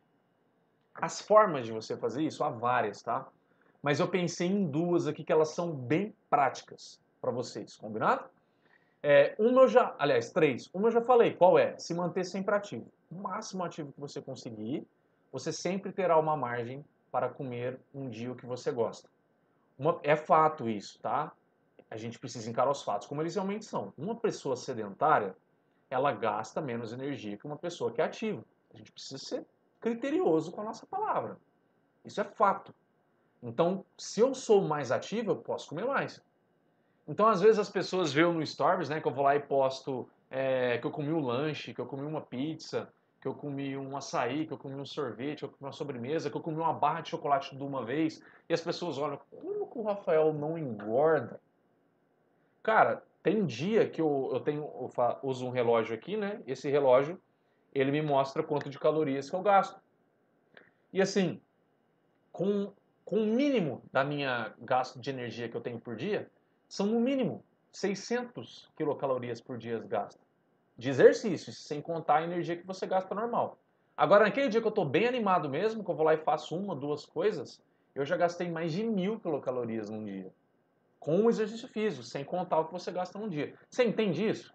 As formas de você fazer isso, há várias, tá? Mas eu pensei em duas aqui que elas são bem práticas para vocês, combinado? É, uma eu já, aliás, três. Uma eu já falei, qual é? Se manter sempre ativo. O máximo ativo que você conseguir, você sempre terá uma margem para comer um dia o que você gosta. Uma, é fato isso, tá? A gente precisa encarar os fatos como eles realmente são. Uma pessoa sedentária, ela gasta menos energia que uma pessoa que é ativa. A gente precisa ser criterioso com a nossa palavra. Isso é fato. Então, se eu sou mais ativo, eu posso comer mais. Então, às vezes as pessoas veem no Stories, né, que eu vou lá e posto é, que eu comi um lanche, que eu comi uma pizza, que eu comi um açaí, que eu comi um sorvete, que eu comi uma sobremesa, que eu comi uma barra de chocolate de uma vez, e as pessoas olham, como que o Rafael não engorda? Cara, tem dia que eu, eu tenho, eu uso um relógio aqui, né? Esse relógio, ele me mostra quanto de calorias que eu gasto. E assim, com, com o mínimo da minha gasto de energia que eu tenho por dia, são no mínimo seiscentas quilocalorias por dia gasto. De exercício, sem contar a energia que você gasta normal. Agora, naquele dia que eu estou bem animado mesmo, que eu vou lá e faço uma, duas coisas, eu já gastei mais de mil quilocalorias num dia. Com o exercício físico, sem contar o que você gasta num dia. Você entende isso?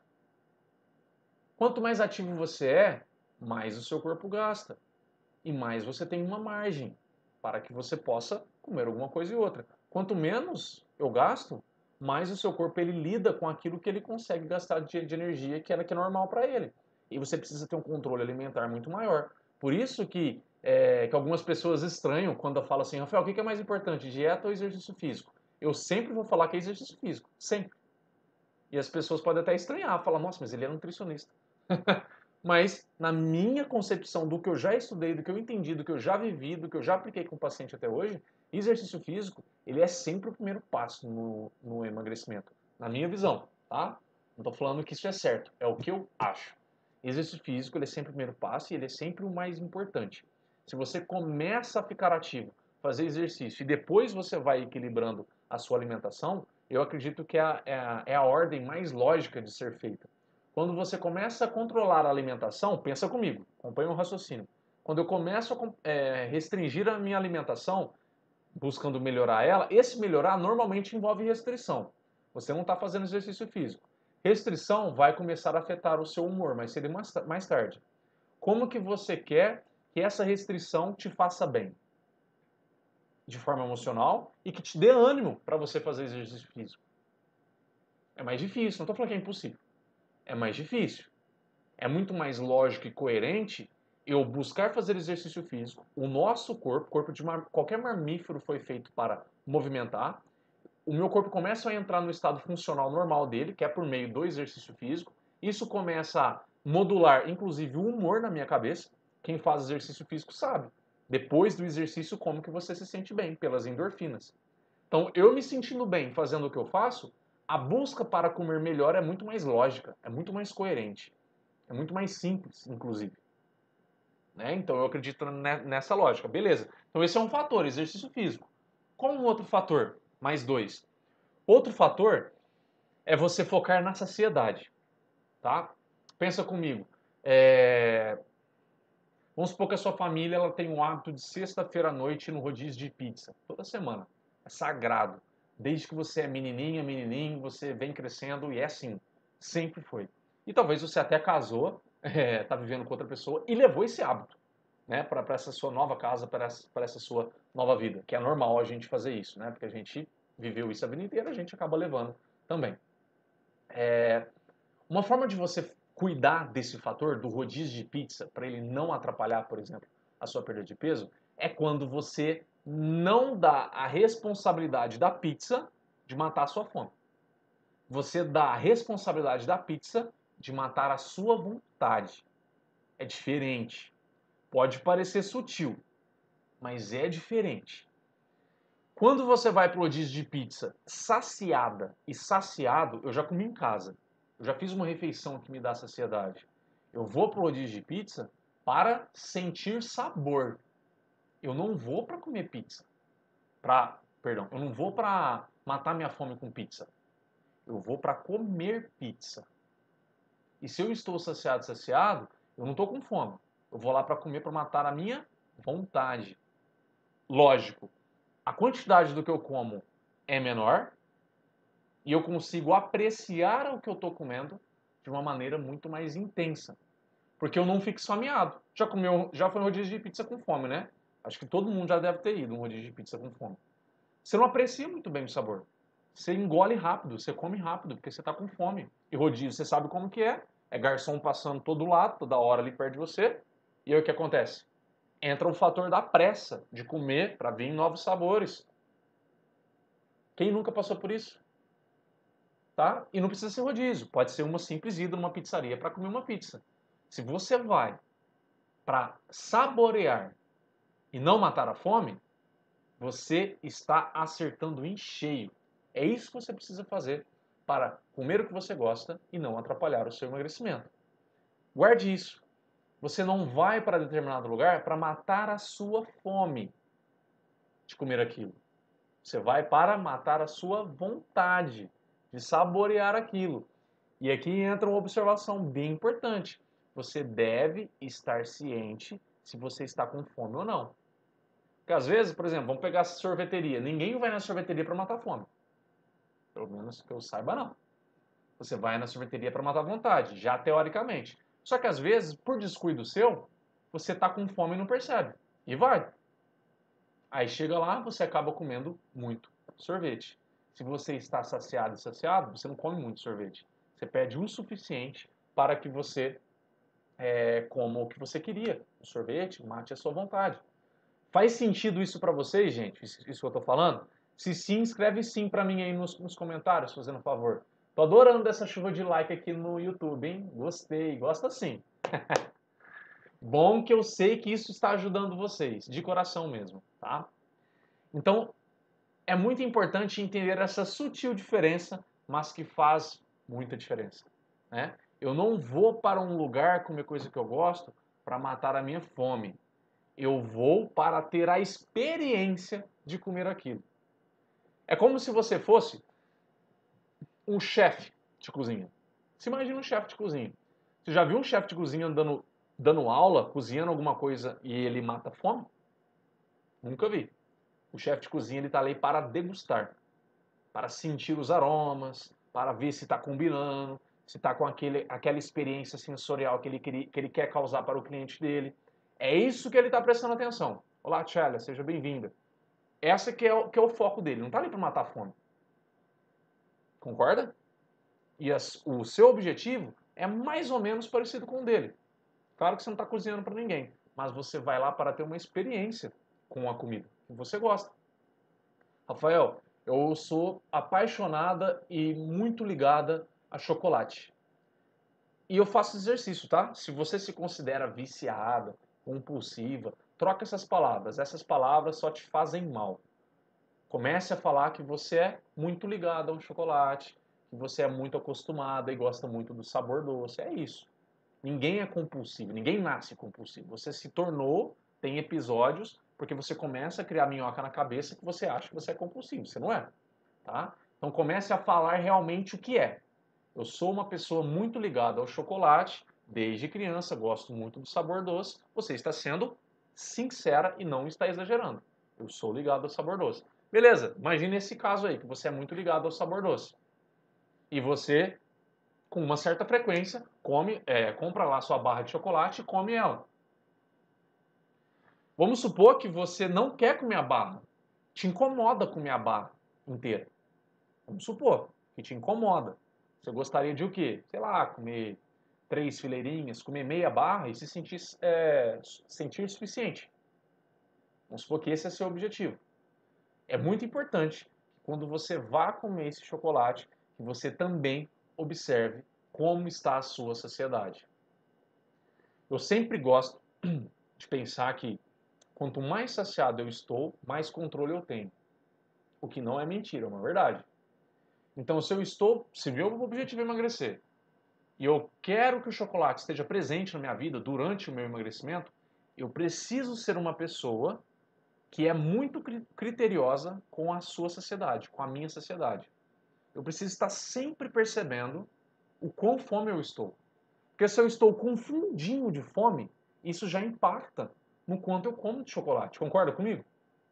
Quanto mais ativo você é, mais o seu corpo gasta. E mais você tem uma margem para que você possa comer alguma coisa e outra. Quanto menos eu gasto, mais o seu corpo ele lida com aquilo que ele consegue gastar de, de energia que era que é normal para ele. E você precisa ter um controle alimentar muito maior. Por isso que, é, que algumas pessoas estranham quando eu falo assim, Rafael, o que é mais importante, dieta ou exercício físico? Eu sempre vou falar que é exercício físico, sempre. E as pessoas podem até estranhar, falar, nossa, mas ele é nutricionista. Mas, na minha concepção do que eu já estudei, do que eu entendi, do que eu já vivi, do que eu já apliquei com o paciente até hoje, exercício físico, ele é sempre o primeiro passo no, no emagrecimento. Na minha visão, tá? Não estou falando que isso é certo, é o que eu acho. Exercício físico, ele é sempre o primeiro passo e ele é sempre o mais importante. Se você começa a ficar ativo, fazer exercício e depois você vai equilibrando a sua alimentação, eu acredito que é a, é a, é a ordem mais lógica de ser feita. Quando você começa a controlar a alimentação, pensa comigo, acompanha o raciocínio. Quando eu começo a é, restringir a minha alimentação, buscando melhorar ela, esse melhorar normalmente envolve restrição. Você não está fazendo exercício físico. Restrição vai começar a afetar o seu humor, mas seria mais tarde. Como que você quer que essa restrição te faça bem? De forma emocional e que te dê ânimo para você fazer exercício físico. É mais difícil, não estou falando que é impossível. É mais difícil. É muito mais lógico e coerente eu buscar fazer exercício físico. O nosso corpo, o corpo de mar... qualquer mamífero foi feito para movimentar. o meu corpo começa a entrar no estado funcional normal dele, que é por meio do exercício físico. Isso começa a modular, inclusive, o humor na minha cabeça. Quem faz exercício físico sabe. Depois do exercício, como que você se sente bem? Pelas endorfinas. Então, eu me sentindo bem fazendo o que eu faço, a busca para comer melhor é muito mais lógica, é muito mais coerente, é muito mais simples, inclusive. Né? Então, eu acredito nessa lógica. Beleza. Então, esse é um fator, exercício físico. Qual um outro fator? Mais dois. Outro fator é você focar na saciedade, tá? Pensa comigo. É... Vamos supor que a sua família ela tem o hábito de sexta-feira à noite ir no rodízio de pizza, toda semana. É sagrado. Desde que você é menininha, menininho, você vem crescendo e é assim. Sempre foi. E talvez você até casou, é, tá vivendo com outra pessoa e levou esse hábito, né, para essa sua nova casa, para essa, para essa sua nova vida. Que é normal a gente fazer isso, né? Porque a gente viveu isso a vida inteira, a gente acaba levando também. É, uma forma de você cuidar desse fator, do rodízio de pizza, para ele não atrapalhar, por exemplo, a sua perda de peso, é quando você não dá a responsabilidade da pizza de matar a sua fome. Você dá a responsabilidade da pizza de matar a sua vontade. É diferente. Pode parecer sutil, mas é diferente. Quando você vai para o rodízio de pizza saciada e saciado, eu já comi em casa. Eu já fiz uma refeição que me dá saciedade. Eu vou para o rodízio de pizza para sentir sabor. Eu não vou para comer pizza. Pra, perdão, eu não vou para matar minha fome com pizza. Eu vou para comer pizza. E se eu estou saciado, saciado, eu não estou com fome. Eu vou lá para comer para matar a minha vontade. Lógico, a quantidade do que eu como é menor e eu consigo apreciar o que eu estou comendo de uma maneira muito mais intensa. Porque eu não fico esfomeado. Já comeu, já foi um rodízio de pizza com fome, né? Acho que todo mundo já deve ter ido um rodízio de pizza com fome. Você não aprecia muito bem o sabor. Você engole rápido, você come rápido, porque você está com fome. E rodízio, você sabe como que é. É garçom passando todo lado, toda hora ali perto de você. E aí o que acontece? Entra o fator da pressa de comer para vir novos sabores. Quem nunca passou por isso? Tá? E não precisa ser rodízio, pode ser uma simples ida numa pizzaria para comer uma pizza. Se você vai para saborear e não matar a fome, você está acertando em cheio. É isso que você precisa fazer para comer o que você gosta e não atrapalhar o seu emagrecimento. Guarde isso. Você não vai para determinado lugar para matar a sua fome de comer aquilo. Você vai para matar a sua vontade de saborear aquilo. E aqui entra uma observação bem importante. Você deve estar ciente se você está com fome ou não. Porque às vezes, por exemplo, vamos pegar a sorveteria. Ninguém vai na sorveteria para matar fome. Pelo menos que eu saiba, não. Você vai na sorveteria para matar vontade, já teoricamente. Só que às vezes, por descuido seu, você está com fome e não percebe. E vai. Aí chega lá, você acaba comendo muito sorvete. Se você está saciado e saciado, você não come muito sorvete. Você pede o suficiente para que você é, coma o que você queria. O sorvete, mate a sua vontade. Faz sentido isso para vocês, gente? Isso, isso que eu estou falando? Se sim, escreve sim para mim aí nos, nos comentários, fazendo um favor. Tô adorando essa chuva de like aqui no YouTube, hein? Gostei, gosta sim. Bom que eu sei que isso está ajudando vocês, de coração mesmo, tá? Então, é muito importante entender essa sutil diferença, mas que faz muita diferença, né? Eu não vou para um lugar comer coisa que eu gosto para matar a minha fome. Eu vou para ter a experiência de comer aquilo. É como se você fosse um chefe de cozinha. Você imagina um chefe de cozinha. Você já viu um chefe de cozinha dando, dando aula, cozinhando alguma coisa e ele mata a fome? Nunca vi. O chefe de cozinha ele está ali para degustar, para sentir os aromas, para ver se está combinando, se está com aquele, aquela experiência sensorial que ele, que ele quer causar para o cliente dele. É isso que ele está prestando atenção. Olá, Tchélia, seja bem-vinda. Essa que é, o, que é o foco dele, não está ali para matar a fome. Concorda? E as, o seu objetivo é mais ou menos parecido com o dele. Claro que você não está cozinhando para ninguém, mas você vai lá para ter uma experiência com a comida que você gosta. Rafael, Eu sou apaixonada e muito ligada a chocolate. E eu faço exercício, tá? Se você se considera viciada, compulsiva, troca essas palavras. Essas palavras só te fazem mal. Comece a falar que você é muito ligada ao chocolate, que você é muito acostumada e gosta muito do sabor doce. É isso. Ninguém é compulsivo, ninguém nasce compulsivo. Você se tornou, tem episódios, porque você começa a criar minhoca na cabeça que você acha que você é compulsivo. Você não é, tá? Então comece a falar realmente o que é. Eu sou uma pessoa muito ligada ao chocolate, desde criança, gosto muito do sabor doce. Você está sendo sincera e não está exagerando. Eu sou ligado ao sabor doce. Beleza, imagine esse caso aí, que você é muito ligado ao sabor doce. E você, com uma certa frequência, come, é, compra lá sua barra de chocolate e come ela. Vamos supor que você não quer comer a barra. Te incomoda comer a barra inteira. Vamos supor que te incomoda. Você gostaria de o quê? Sei lá, comer três fileirinhas, comer meia barra e se sentir, é, sentir suficiente. Vamos supor que esse é seu objetivo. É muito importante que quando você vá comer esse chocolate, que você também observe como está a sua saciedade. Eu sempre gosto de pensar que quanto mais saciado eu estou, mais controle eu tenho. O que não é mentira, é uma verdade. Então, se eu estou, se meu objetivo é emagrecer, e eu quero que o chocolate esteja presente na minha vida durante o meu emagrecimento, eu preciso ser uma pessoa que é muito criteriosa com a sua saciedade, com a minha saciedade. Eu preciso estar sempre percebendo o quão fome eu estou. Porque se eu estou com um fundinho de fome, isso já impacta no quanto eu como de chocolate. Concorda comigo?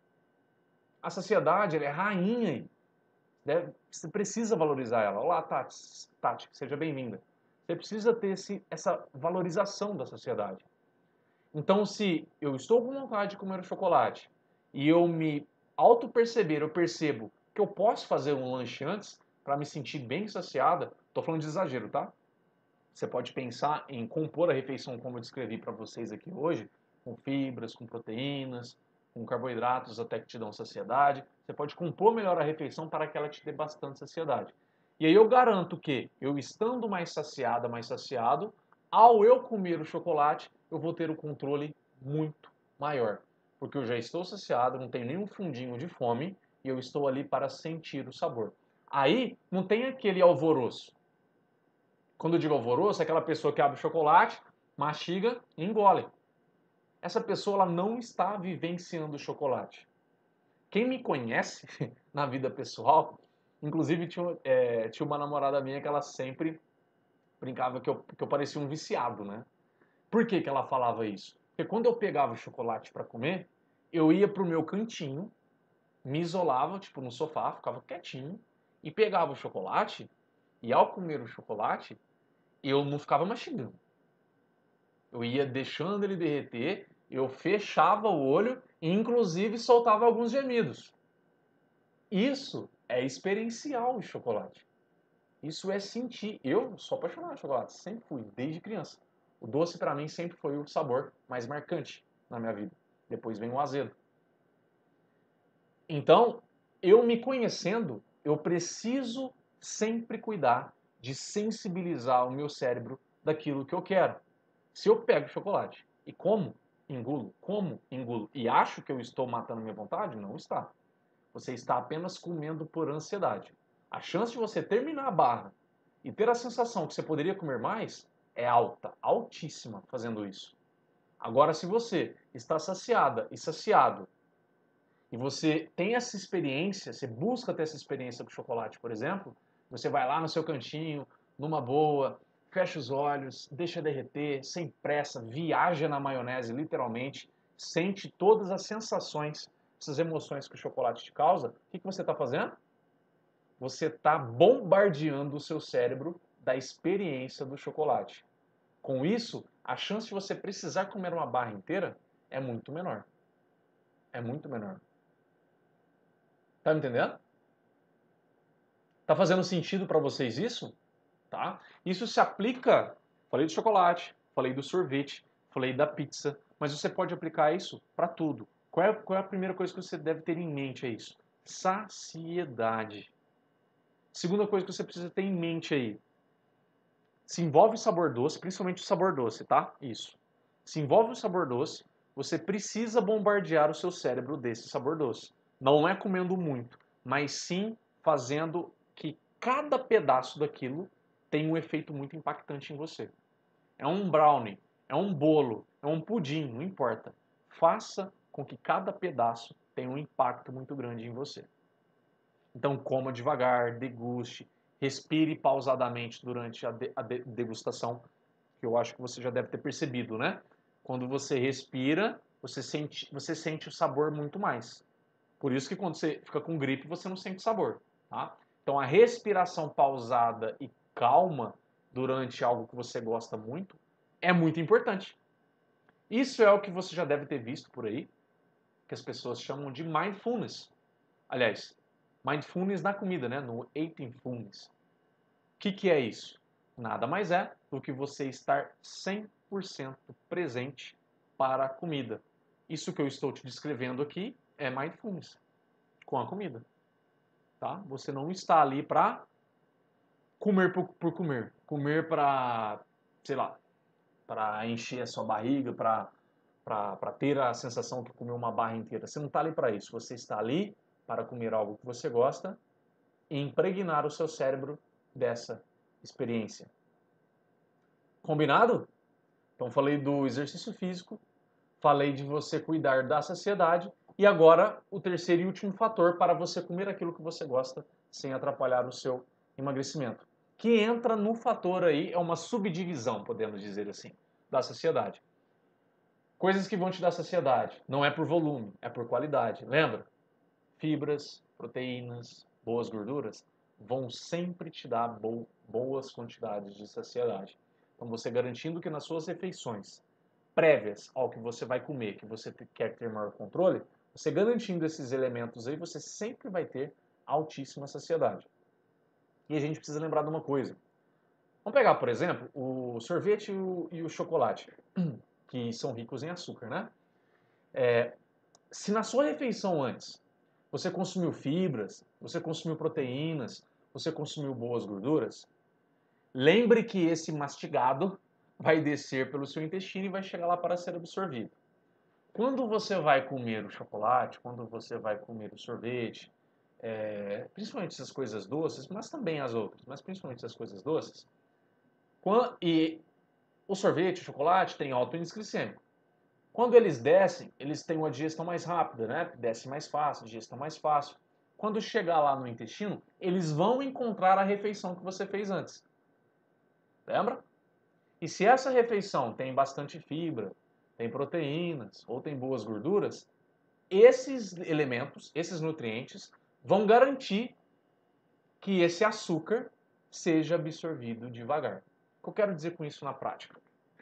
A saciedade, ela é rainha. Deve, você precisa valorizar ela. Olá, Tati. Tati, seja bem-vinda. Você precisa ter esse, essa valorização da sociedade. Então, se eu estou com vontade de comer o chocolate e eu me auto-perceber, eu percebo que eu posso fazer um lanche antes para me sentir bem saciada, estou falando de exagero, tá? Você pode pensar em compor a refeição como eu descrevi para vocês aqui hoje, com fibras, com proteínas, com carboidratos até que te dão saciedade. Você pode compor melhor a refeição para que ela te dê bastante saciedade. E aí eu garanto que, eu estando mais saciada, mais saciado, ao eu comer o chocolate, eu vou ter o controle muito maior. Porque eu já estou saciado, não tenho nenhum fundinho de fome, e eu estou ali para sentir o sabor. Aí não tem aquele alvoroço. Quando eu digo alvoroço, é aquela pessoa que abre o chocolate, mastiga e engole. Essa pessoa ela não está vivenciando o chocolate. Quem me conhece na vida pessoal, inclusive tinha, é, tinha uma namorada minha que ela sempre brincava que eu, que eu parecia um viciado, né? Por que, que ela falava isso? Porque quando eu pegava o chocolate para comer, eu ia pro meu cantinho, me isolava, tipo, no sofá, ficava quietinho, e pegava o chocolate, e ao comer o chocolate, eu não ficava mastigando. Eu ia deixando ele derreter, eu fechava o olho e inclusive soltava alguns gemidos. Isso é experiencial o chocolate. Isso é sentir. Eu sou apaixonado por chocolate, sempre fui, desde criança. O doce para mim sempre foi o sabor mais marcante na minha vida. Depois vem o azedo. Então, eu me conhecendo, eu preciso sempre cuidar de sensibilizar o meu cérebro daquilo que eu quero. Se eu pego chocolate e como, engulo, como, engulo e acho que eu estou matando minha vontade, não está. Você está apenas comendo por ansiedade. A chance de você terminar a barra e ter a sensação que você poderia comer mais é alta, altíssima fazendo isso. Agora, se você está saciada e saciado e você tem essa experiência, você busca ter essa experiência com chocolate, por exemplo, você vai lá no seu cantinho, numa boa, fecha os olhos, deixa derreter, sem pressa, viaja na maionese, literalmente, sente todas as sensações, essas emoções que o chocolate te causa. O que, que você está fazendo? Você está bombardeando o seu cérebro da experiência do chocolate. Com isso, a chance de você precisar comer uma barra inteira é muito menor. É muito menor. Tá me entendendo? Tá fazendo sentido para vocês isso? Tá? Isso se aplica, falei do chocolate, falei do sorvete, falei da pizza, mas você pode aplicar isso para tudo. Qual é, qual é a primeira coisa que você deve ter em mente? É isso. saciedade. Segunda coisa que você precisa ter em mente aí. Se envolve o sabor doce, principalmente o sabor doce, tá? Isso. Se envolve o sabor doce, você precisa bombardear o seu cérebro desse sabor doce. Não é comendo muito, mas sim fazendo que cada pedaço daquilo tenha um efeito muito impactante em você. É um brownie, é um bolo, é um pudim, não importa. Faça com que cada pedaço tenha um impacto muito grande em você. Então coma devagar, deguste, respire pausadamente durante a, de, a de, degustação, que eu acho que você já deve ter percebido, né? Quando você respira, você sente, você sente o sabor muito mais. Por isso que quando você fica com gripe, você não sente sabor, tá? Então a respiração pausada e calma durante algo que você gosta muito é muito importante. Isso é o que você já deve ter visto por aí, que as pessoas chamam de mindfulness. Aliás, mindfulness na comida, né? No eatingfulness. O que, que é isso? Nada mais é do que você estar cem por cento presente para a comida. Isso que eu estou te descrevendo aqui é mindfulness com a comida. Tá? Você não está ali para comer por, por comer. Comer para, sei lá, para encher a sua barriga, para para ter a sensação que comeu uma barra inteira. Você não está ali para isso. Você está ali para comer algo que você gosta e impregnar o seu cérebro dessa experiência. Combinado? Então falei do exercício físico, falei de você cuidar da saciedade e agora o terceiro e último fator para você comer aquilo que você gosta sem atrapalhar o seu emagrecimento. Que entra no fator aí, é uma subdivisão, podemos dizer assim, da saciedade. Coisas que vão te dar saciedade. Não é por volume, é por qualidade. Lembra? Fibras, proteínas, boas gorduras vão sempre te dar bo boas quantidades de saciedade. Então você garantindo que nas suas refeições prévias ao que você vai comer, que você quer ter maior controle, você garantindo esses elementos aí, você sempre vai ter altíssima saciedade. E a gente precisa lembrar de uma coisa. Vamos pegar, por exemplo, o sorvete e o, e o chocolate, que são ricos em açúcar, né? É, se na sua refeição antes você consumiu fibras, você consumiu proteínas, você consumiu boas gorduras, lembre que esse mastigado vai descer pelo seu intestino e vai chegar lá para ser absorvido. Quando você vai comer o chocolate, quando você vai comer o sorvete, é, principalmente essas coisas doces, mas também as outras, mas principalmente essas coisas doces, quando, e o sorvete, o chocolate tem alto índice glicêmico. Quando eles descem, eles têm uma digestão mais rápida, né? Desce mais fácil, digestão mais fácil. Quando chegar lá no intestino, eles vão encontrar a refeição que você fez antes. Lembra? E se essa refeição tem bastante fibra, tem proteínas ou tem boas gorduras, esses elementos, esses nutrientes, vão garantir que esse açúcar seja absorvido devagar. O que eu quero dizer com isso na prática?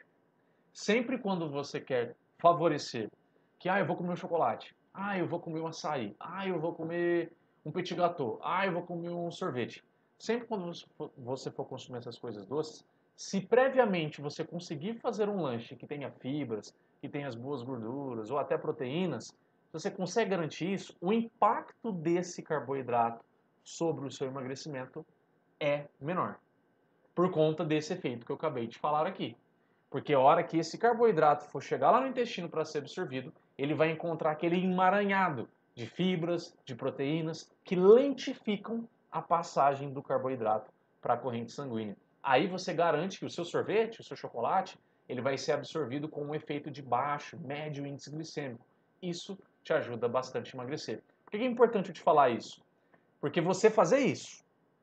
Sempre quando você quer favorecer que, ah, eu vou comer um chocolate, ah, eu vou comer um açaí, ah, eu vou comer um petit gâteau, ah, eu vou comer um sorvete. Sempre quando você for consumir essas coisas doces, se previamente você conseguir fazer um lanche que tenha fibras, que tenha as boas gorduras ou até proteínas, se você consegue garantir isso, o impacto desse carboidrato sobre o seu emagrecimento é menor. Por conta desse efeito que eu acabei de falar aqui. Porque a hora que esse carboidrato for chegar lá no intestino para ser absorvido, ele vai encontrar aquele emaranhado de fibras, de proteínas, que lentificam a passagem do carboidrato para a corrente sanguínea. Aí você garante que o seu sorvete, o seu chocolate, ele vai ser absorvido com um efeito de baixo, médio índice glicêmico. Isso te ajuda bastante a emagrecer. Por que é importante eu te falar isso? Porque você fazer isso,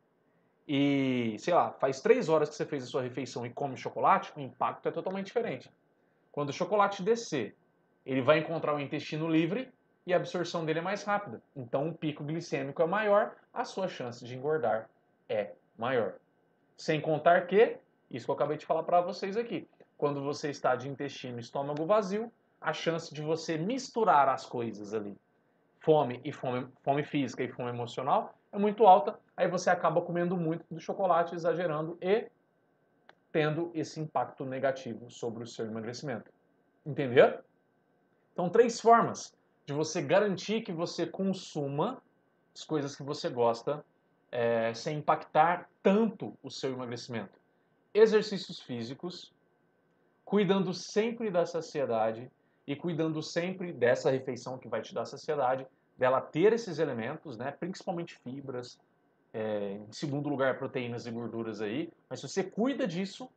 e, sei lá, faz três horas que você fez a sua refeição e come chocolate, o impacto é totalmente diferente. Quando o chocolate descer, ele vai encontrar o intestino livre e a absorção dele é mais rápida. Então o pico glicêmico é maior, a sua chance de engordar é maior. Sem contar que, isso que eu acabei de falar para vocês aqui, quando você está de intestino e estômago vazio, a chance de você misturar as coisas ali, fome e fome, fome física e fome emocional, é muito alta, aí você acaba comendo muito do chocolate, exagerando e tendo esse impacto negativo sobre o seu emagrecimento. Entendeu? Então, três formas de você garantir que você consuma as coisas que você gosta é, sem impactar tanto o seu emagrecimento. Exercícios físicos, cuidando sempre da saciedade e cuidando sempre dessa refeição que vai te dar saciedade, dela ter esses elementos, né, principalmente fibras, é, em segundo lugar proteínas e gorduras aí, mas se você cuida disso,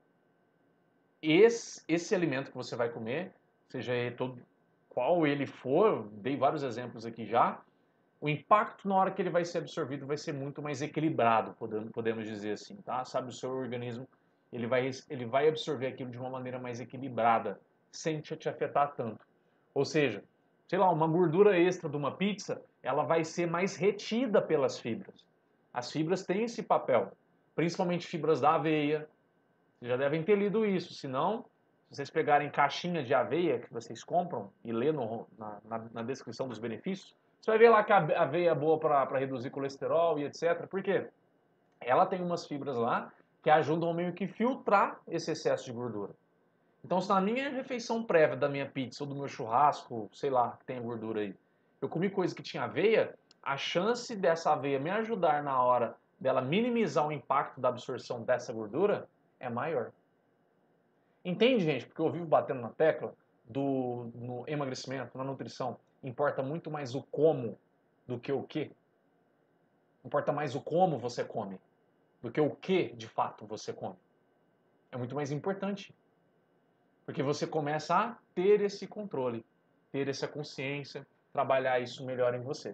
esse, esse alimento que você vai comer, seja ele todo, qual ele for, dei vários exemplos aqui já, o impacto na hora que ele vai ser absorvido vai ser muito mais equilibrado, podemos dizer assim, tá? Sabe, o seu organismo, ele vai, ele vai absorver aquilo de uma maneira mais equilibrada, sem te, te afetar tanto. Ou seja, sei lá, uma gordura extra de uma pizza, ela vai ser mais retida pelas fibras. As fibras têm esse papel, principalmente fibras da aveia. Vocês já devem ter lido isso, senão, se vocês pegarem caixinha de aveia que vocês compram e ler no, na, na, na descrição dos benefícios, você vai ver lá que a aveia é boa para reduzir colesterol e etcétera. Por quê? Ela tem umas fibras lá que ajudam meio que filtrar esse excesso de gordura. Então, se na minha refeição prévia da minha pizza ou do meu churrasco, sei lá, que tem gordura aí, eu comi coisa que tinha aveia, a chance dessa aveia me ajudar na hora dela minimizar o impacto da absorção dessa gordura é maior. Entende, gente? Porque eu vivo batendo na tecla do no emagrecimento, na nutrição. Importa muito mais o como do que o que. Importa mais o como você come do que o que de fato você come. É muito mais importante. Porque você começa a ter esse controle, ter essa consciência, trabalhar isso melhor em você.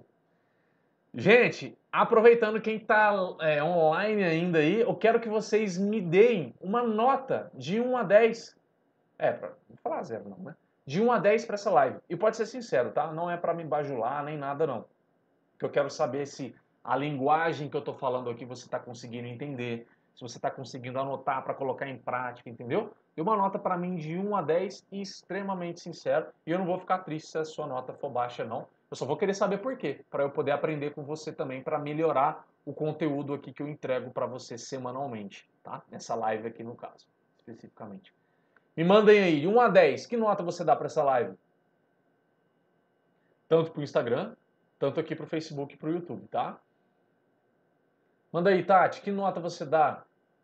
Gente, aproveitando quem está é, online ainda aí, eu quero que vocês me deem uma nota de um a dez. É, pra, não falar zero não, né? De um a dez para essa live. E pode ser sincero, tá? Não é para me bajular nem nada não. Que eu quero saber se a linguagem que eu estou falando aqui você está conseguindo entender, se você está conseguindo anotar para colocar em prática, entendeu? Dê uma nota para mim de um a dez extremamente sincero. E eu não vou ficar triste se a sua nota for baixa, não. Eu só vou querer saber por quê, para eu poder aprender com você também, para melhorar o conteúdo aqui que eu entrego para você semanalmente, tá? Nessa live aqui no caso, especificamente. Me mandem aí, de um a dez, que nota você dá para essa live? Tanto para o Instagram, tanto aqui para o Facebook e para o YouTube, tá? Manda aí, Tati, que nota você dá?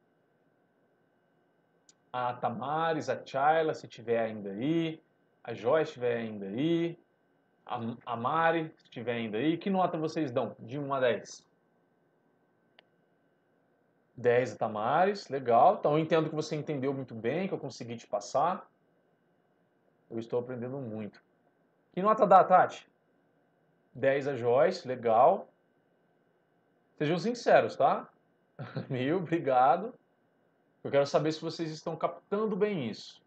A Tamares, a Chayla, se tiver ainda aí. A Joyce, se tiver ainda aí. A, a Mari, se tiver ainda aí. Que nota vocês dão? De um a dez? dez a Tamares, legal. Então eu entendo que você entendeu muito bem, que eu consegui te passar. Eu estou aprendendo muito. Que nota dá, Tati? dez a Joyce, legal. Sejam sinceros, tá? Mil, obrigado. Eu quero saber se vocês estão captando bem isso.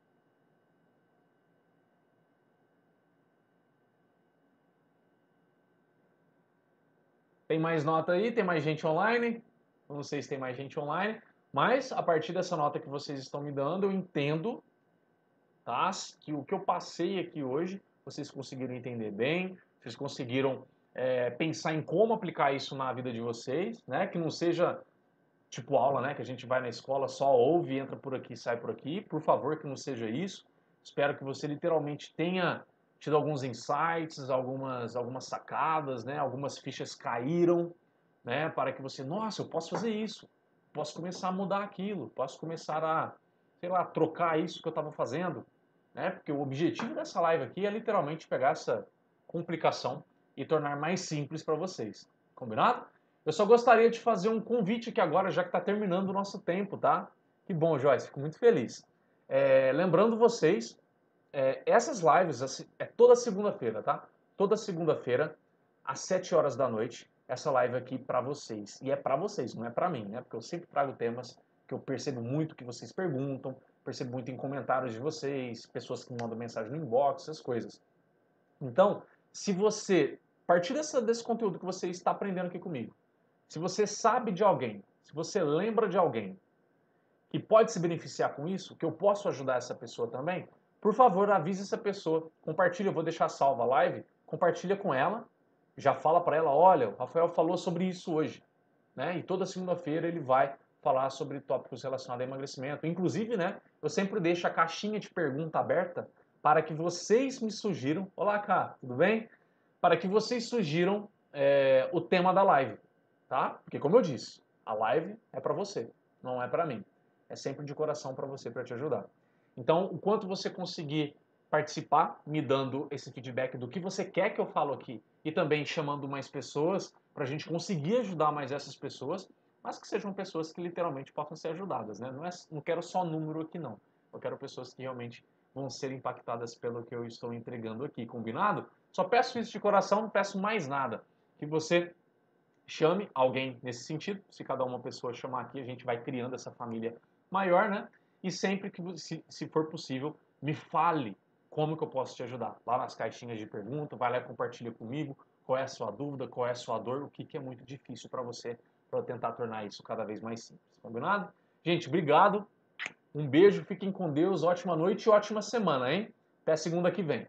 Tem mais nota aí? Tem mais gente online? Eu não sei se tem mais gente online, mas a partir dessa nota que vocês estão me dando, eu entendo, tá? Que o que eu passei aqui hoje, vocês conseguiram entender bem, vocês conseguiram é, pensar em como aplicar isso na vida de vocês, né? Que não seja tipo aula, né? Que a gente vai na escola, só ouve, entra por aqui, sai por aqui. Por favor, que não seja isso. Espero que você literalmente tenha tido alguns insights, algumas, algumas sacadas, né? Algumas fichas caíram, né? Para que você, nossa, eu posso fazer isso, posso começar a mudar aquilo, posso começar a, sei lá, trocar isso que eu estava fazendo, né? Porque o objetivo dessa live aqui é literalmente pegar essa complicação e tornar mais simples para vocês. Combinado? Eu só gostaria de fazer um convite aqui agora, já que está terminando o nosso tempo, tá? Que bom, Joyce, fico muito feliz. É, lembrando vocês, é, essas lives assim, é toda segunda-feira, tá? Toda segunda-feira, às sete horas da noite, essa live aqui para vocês. E é para vocês, não é para mim, né? Porque eu sempre trago temas que eu percebo muito que vocês perguntam, percebo muito em comentários de vocês, pessoas que mandam mensagem no inbox, essas coisas. Então, se você, a partir dessa, desse conteúdo que você está aprendendo aqui comigo, se você sabe de alguém, se você lembra de alguém que pode se beneficiar com isso, que eu posso ajudar essa pessoa também, por favor, avise essa pessoa. Compartilha, eu vou deixar salva a live, compartilha com ela, já fala para ela, olha, o Rafael falou sobre isso hoje, né? E toda segunda-feira ele vai falar sobre tópicos relacionados a emagrecimento. Inclusive, né, eu sempre deixo a caixinha de pergunta aberta para que vocês me sugiram, olá, cá, tudo bem? Para que vocês sugiram é, o tema da live, tá? Porque como eu disse, a live é para você, não é para mim. É sempre de coração para você, para te ajudar. Então, o quanto você conseguir participar, me dando esse feedback do que você quer que eu falo aqui e também chamando mais pessoas para a gente conseguir ajudar mais essas pessoas, mas que sejam pessoas que literalmente possam ser ajudadas, né? Não, é, não quero só número aqui, não. Eu quero pessoas que realmente vão ser impactadas pelo que eu estou entregando aqui, combinado? Só peço isso de coração, não peço mais nada. Que você chame alguém nesse sentido. Se cada uma pessoa chamar aqui, a gente vai criando essa família maior, né? E sempre que, se, se for possível, me fale como que eu posso te ajudar. Lá nas caixinhas de pergunta, vai lá e compartilha comigo qual é a sua dúvida, qual é a sua dor, o que, que é muito difícil para você, para tentar tornar isso cada vez mais simples. Combinado? Gente, obrigado. Um beijo, fiquem com Deus, ótima noite e ótima semana, hein? Até segunda que vem.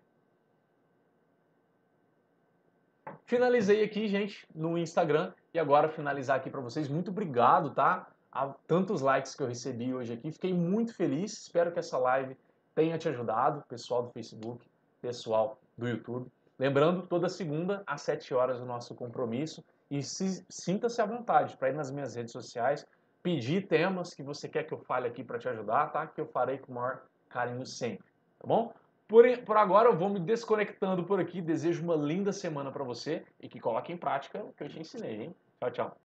Finalizei aqui, gente, no Instagram e agora finalizar aqui para vocês. Muito obrigado, tá? A tantos likes que eu recebi hoje aqui. Fiquei muito feliz. Espero que essa live tenha te ajudado, pessoal do Facebook, pessoal do YouTube. Lembrando, toda segunda às sete horas o nosso compromisso e se, sinta-se à vontade para ir nas minhas redes sociais, pedir temas que você quer que eu fale aqui para te ajudar, tá? Que eu farei com o maior carinho sempre, tá bom? Por, por agora eu vou me desconectando por aqui. Desejo uma linda semana para você e que coloque em prática o que eu te ensinei, hein? Tchau, tchau.